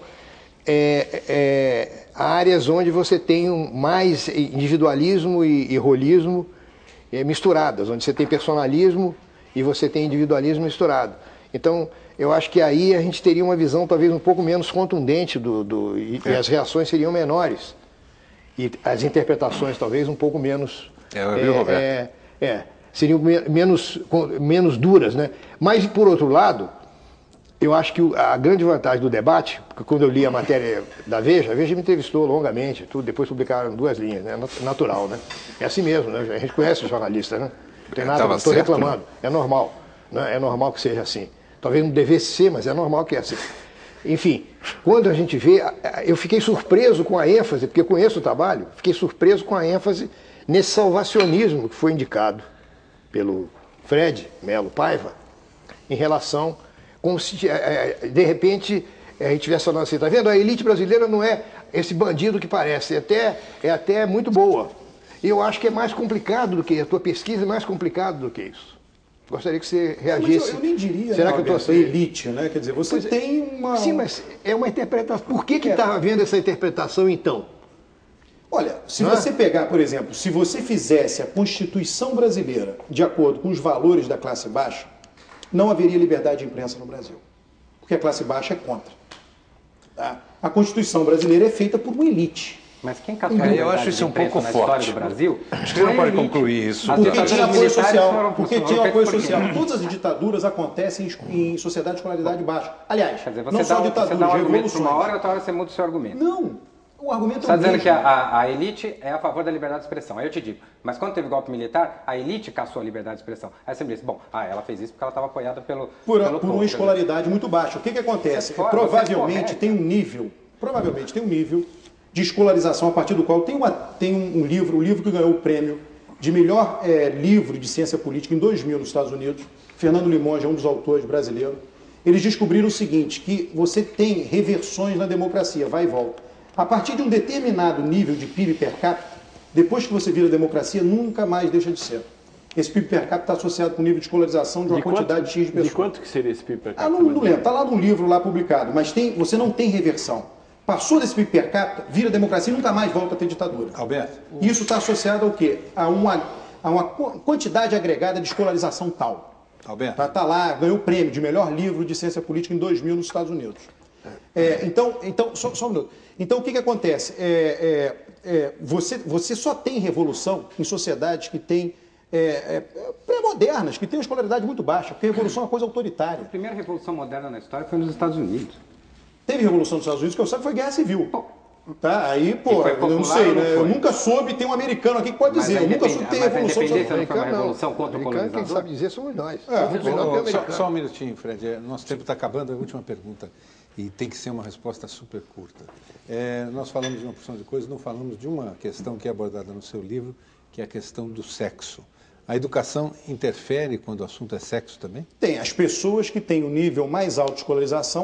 é, é, áreas onde você tem um, mais individualismo e, e rolismo é, misturadas, onde você tem personalismo e você tem individualismo misturado. Então, eu acho que aí a gente teria uma visão talvez um pouco menos contundente do, do, e, é. e as reações seriam menores. E as interpretações talvez um pouco menos... É, eu vi o Roberto. É, é, seriam menos, menos duras, né? Mas, por outro lado, eu acho que a grande vantagem do debate, porque quando eu li a matéria da Veja, a Veja me entrevistou longamente, tudo, depois publicaram duas linhas, né? Natural, né? É assim mesmo, né? A gente conhece os jornalistas, né? Não tem nada, não estou reclamando, né? É normal, né? É normal que seja assim. Talvez não devesse ser, mas é normal que é assim. Enfim, quando a gente vê, eu fiquei surpreso com a ênfase, porque eu conheço o trabalho, fiquei surpreso com a ênfase nesse salvacionismo que foi indicado pelo Fred Melo Paiva, em relação, como se de repente a gente tivesse falando assim, tá vendo? A elite brasileira não é esse bandido que parece, é até, é até muito boa. E eu acho que é mais complicado do que, a tua pesquisa é mais complicado do que isso. Gostaria que você reagisse. Mas eu, eu nem diria, será né, que eu estou elite, né? Quer dizer, você pois tem uma... Sim, mas é uma interpretação. Por que que está havendo essa interpretação, então? Olha, se Não você é? pegar, por exemplo, se você fizesse a Constituição brasileira de acordo com os valores da classe baixa, não haveria liberdade de imprensa no Brasil. Porque a classe baixa é contra. Tá? A Constituição brasileira é feita por uma elite. Mas quem catou a liberdade eu acho isso um pouco na forte. História do Brasil? Acho que você não pode concluir isso. Porque tinha apoio social. Porque tinha apoio por social. Todas as ditaduras acontecem em sociedade de escolaridade baixa. Aliás, Quer dizer, você não dá, só um, ditaduras, você dá um argumento revoluções. uma hora e outra hora você muda o seu argumento. Não. O argumento Você está é o dizendo mesmo. que a, a, a elite é a favor da liberdade de expressão. Aí eu te digo, mas quando teve golpe militar, a elite caçou a liberdade de expressão. Aí você me diz, bom, ah, ela fez isso porque ela estava apoiada pelo Por, pelo por povo, uma escolaridade muito baixa. O que, que acontece? Você é Provavelmente você é tem um nível, provavelmente tem um nível de escolarização a partir do qual tem, uma, tem um, um livro, o livro que ganhou o prêmio de melhor é, livro de ciência política em dois mil nos Estados Unidos, Fernando Limonge é um dos autores brasileiros. Eles descobriram o seguinte, que você tem reversões na democracia, vai e volta. A partir de um determinado nível de P I B per capita, depois que você vira democracia, nunca mais deixa de ser. Esse P I B per capita está associado com o nível de escolarização de uma de quantidade quanto, X de pessoas. De quanto que seria esse P I B per capita? Ah, não, não lembro, está lá num livro lá publicado, mas tem, você não tem reversão. Passou desse P I B per capita, vira democracia e nunca mais volta a ter ditadura. Alberto? Isso está associado ao quê? A uma, a uma quantidade agregada de escolarização tal. Alberto? Está tá lá, ganhou o prêmio de melhor livro de ciência política em dois mil nos Estados Unidos. É, então, então só, só um minuto. Então, o que, que acontece? É, é, é, você, você só tem revolução em sociedades que têm é, é, pré-modernas, que têm uma escolaridade muito baixa, porque a revolução é uma coisa autoritária. A primeira revolução moderna na história foi nos Estados Unidos. Teve revolução nos Estados Unidos, que eu sei, foi guerra civil. Tá? Aí, pô, foi eu não popular sei, ou não né? Eu foi? nunca soube, tem um americano aqui que pode Mas dizer, a eu nunca independ- soube ter mas a revolução dos Estados independência não foi uma Unidos. revolução contra o Americano, quem colonizador? sabe dizer somos nós. É, Somos nós, não tem só, americano. só um minutinho, Fred. É, nosso tempo está acabando, a última pergunta. E tem que ser uma resposta super curta. É, nós falamos de uma porção de coisas, não falamos de uma questão que é abordada no seu livro, que é a questão do sexo. A educação interfere quando o assunto é sexo também? Tem. As pessoas que têm o nível mais alto de escolarização têm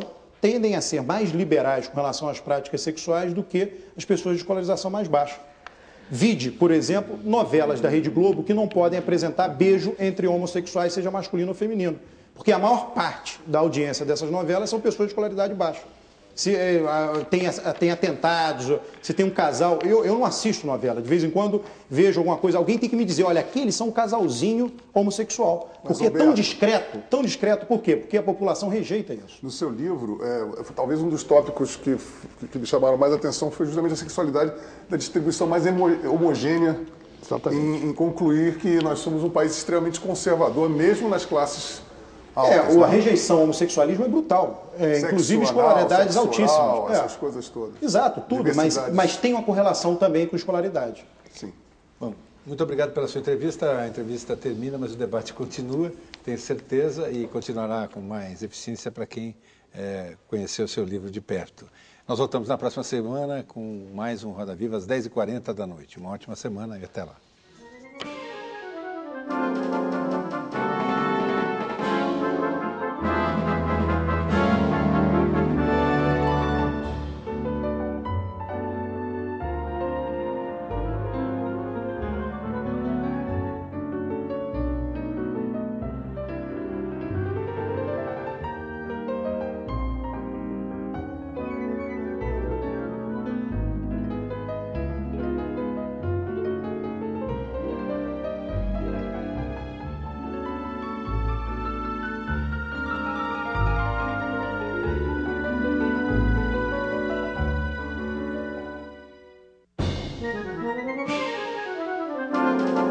tendem a ser mais liberais com relação às práticas sexuais do que as pessoas de escolarização mais baixa. Vide, por exemplo, novelas da Rede Globo que não podem apresentar beijo entre homossexuais, seja masculino ou feminino. Porque a maior parte da audiência dessas novelas são pessoas de escolaridade baixa. Se é, tem, tem atentados, se tem um casal... Eu, eu não assisto novela, de vez em quando vejo alguma coisa, alguém tem que me dizer, olha, aqui eles são um casalzinho homossexual. Porque é tão discreto, tão discreto, por quê? Porque a população rejeita isso. No seu livro, é, talvez um dos tópicos que, que me chamaram mais atenção foi justamente a sexualidade da distribuição mais homogênea em, em concluir que nós somos um país extremamente conservador, mesmo nas classes altas. É, né? a rejeição ao homossexualismo é brutal. É, inclusive escolaridades sexual, altíssimas. Essas é. coisas todas. Exato, tudo, mas, mas tem uma correlação também com escolaridade. Sim. Bom, muito obrigado pela sua entrevista. A entrevista termina, mas o debate continua, tenho certeza, e continuará com mais eficiência para quem é, conheceu o seu livro de perto. Nós voltamos na próxima semana com mais um Roda Viva às dez e quarenta da noite. Uma ótima semana e até lá. Música